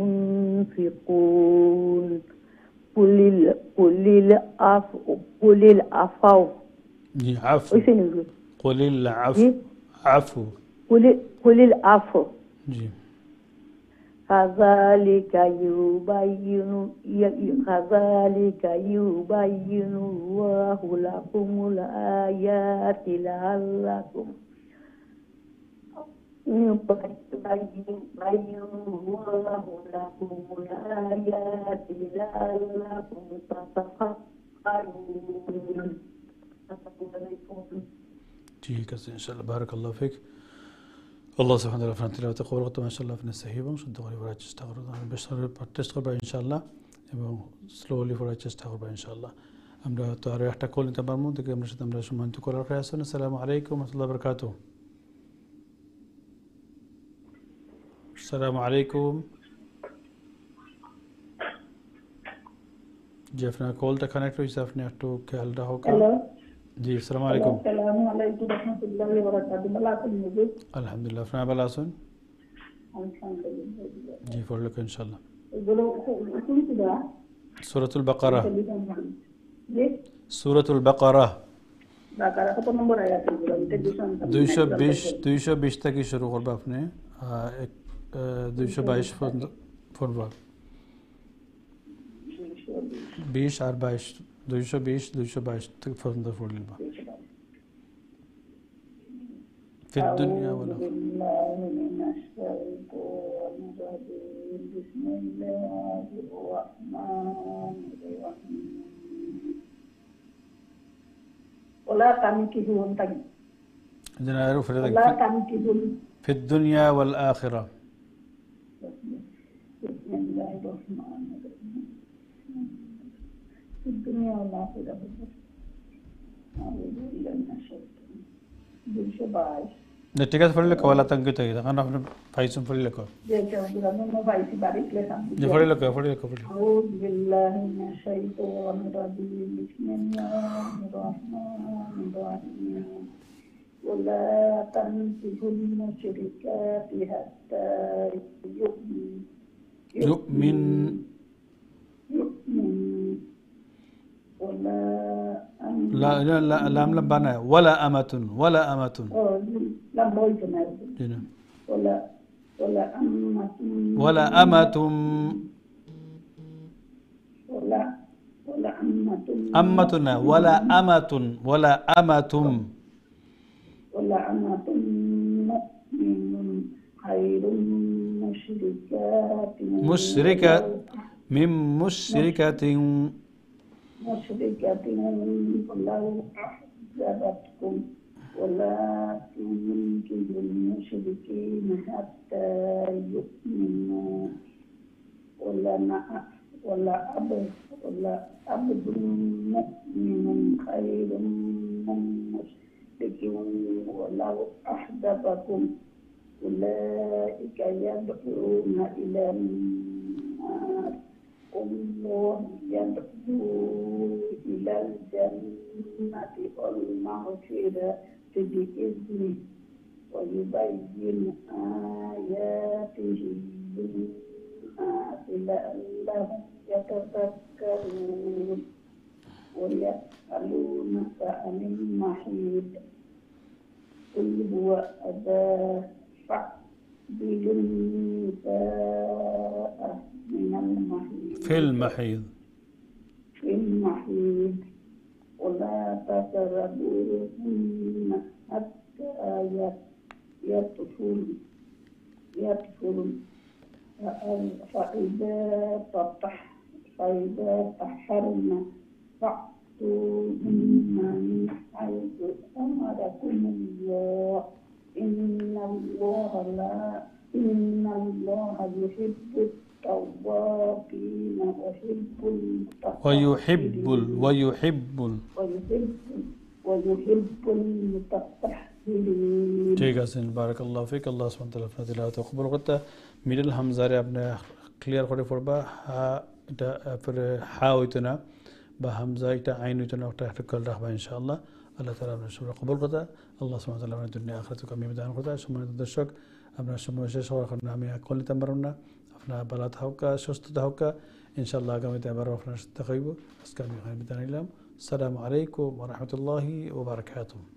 ينفقون قل العفو قل العفو قل العفو كذلك يبين الله لكم الآيات لعلكم تتفكرون. ठीक है इंशाल्लाह बारकल्लाहु फीक আল্লাহ সুবহানাহু ওয়া তাআলা তিলাওয়াত কবুল করতে মাশাআল্লাহ আপনি সহি এবং শুদ্ধ করে পড়ার চেষ্টা করুন বেশি প্র্যাকটিস করবেন ইনশাআল্লাহ এবং স্লোলি পড়ার চেষ্টা করবেন ইনশাআল্লাহ আমরা তো আরো একটা কল নিতে পারবো দেখি আমরা সাথে আমরা সম্মানিত করার খেয়ে আসুন আসসালামু আলাইকুম ওয়া রাহমাতুল্লাহি ওয়া বারাকাতুহু আসসালামু আলাইকুম জি আপনার কলটা কানেক্ট হয়েছে আপনি একটু খেয়াল রাখুন হ্যালো जी अस्सलाम वालेकुम रहमतुल्लाहि व बरकातहू भला आছেন হুজুর আলহামদুলিল্লাহ আপনি ভালো আছেন আলহামদুলিল্লাহ জি পড়লে ইনশাআল্লাহ এগুলো কোন সূরা সূরাতুল বাকারা জি সূরাতুল বাকারা বাকারা কত নম্বর আয়াত এগুলো 220 থেকে শুরু করব আপনি 222 পড়ব 20 আর 22 222 থেকে পর্যন্ত পড়লেন في الدنيا والآخرة بسم الله الرحمن الرحيم ولا تنكحوا في الدنيا والآخرة بسم الله الرحمن الرحيم في الدنيا والآخرة أعوذ بالله من الشيطان الرجيم ঠিক আছে পড়লে কওয়ালা তঙ্গি তো এটা কারণ আপনি ফাইসুম পড়লে কো যে কেউ নো ফাইসি বারিক লেখা যে পড়লে কো আউযু বিল্লাহি মিনাশ শাইতানির রাজিম বিসমিল্লাহির রাহমানির রাহিম ওয়ালা তানকিহুল মুশরিকাতি হাত্তা يؤمن ولا لا لام بنا ولا أمة لم بوجنا ولا أمة أمتنا ولا أمة مؤمن خير مشركة من مشركة لو أعجبتكم ولا تنكحوا المشركين حتى يؤمنوا ولا عبد مؤمن خير من مشرك ولو أحببكم أولئك يدعون إلى النار والله يدعو إلى الجنة والمغفرة بإذنه ويبين آياته للناس لعلهم يتذكرون ويسألونك عن المحيض قل هو أذى فاعتزلوا النساء من المحيض في المحيض ولا تقربوهن حتى يطهرن فإذا طهرن فأتوهن من حيث أمركم الله إن الله يحب التوابين ويحب المتطهرين. ঠিক আছে, বারাকাল্লাহু ফিক। আল্লাহ সুবহানাহু ওয়া তাআলা আপনার তিলাওয়াত কবুল করতে। মিডল হামজারে আপনি ক্লিয়ার করে পড়বা, হা এটা পরে হা হইতো না বা হামজা এটা আইন হইতো না, ওটা একটা খেয়াল রাখবা ইনশাআল্লাহ। আল্লাহ তাআলা আপনার সব কবুল করতে। আল্লাহ সুবহানাহু ওয়া তাআলা আপনার দুনিয়া আখিরাতে কামিয়াবি দান করতে। সম্মানিত দর্শক, আপনার সময় শেষ হওয়ার কারণে আমি আর কল নিতে পারব না। আপনার ভালো থাকা, সুস্থ থাকা, ইনশাআল্লাহ আগামীতে আবারও আপনার সাথে দেখা হইব। আজকে আমি এখানে বিদায় নিলাম। আসসালামু আলাইকুম ওয়া রাহমাতুল্লাহি ওয়া বারাকাতুহু।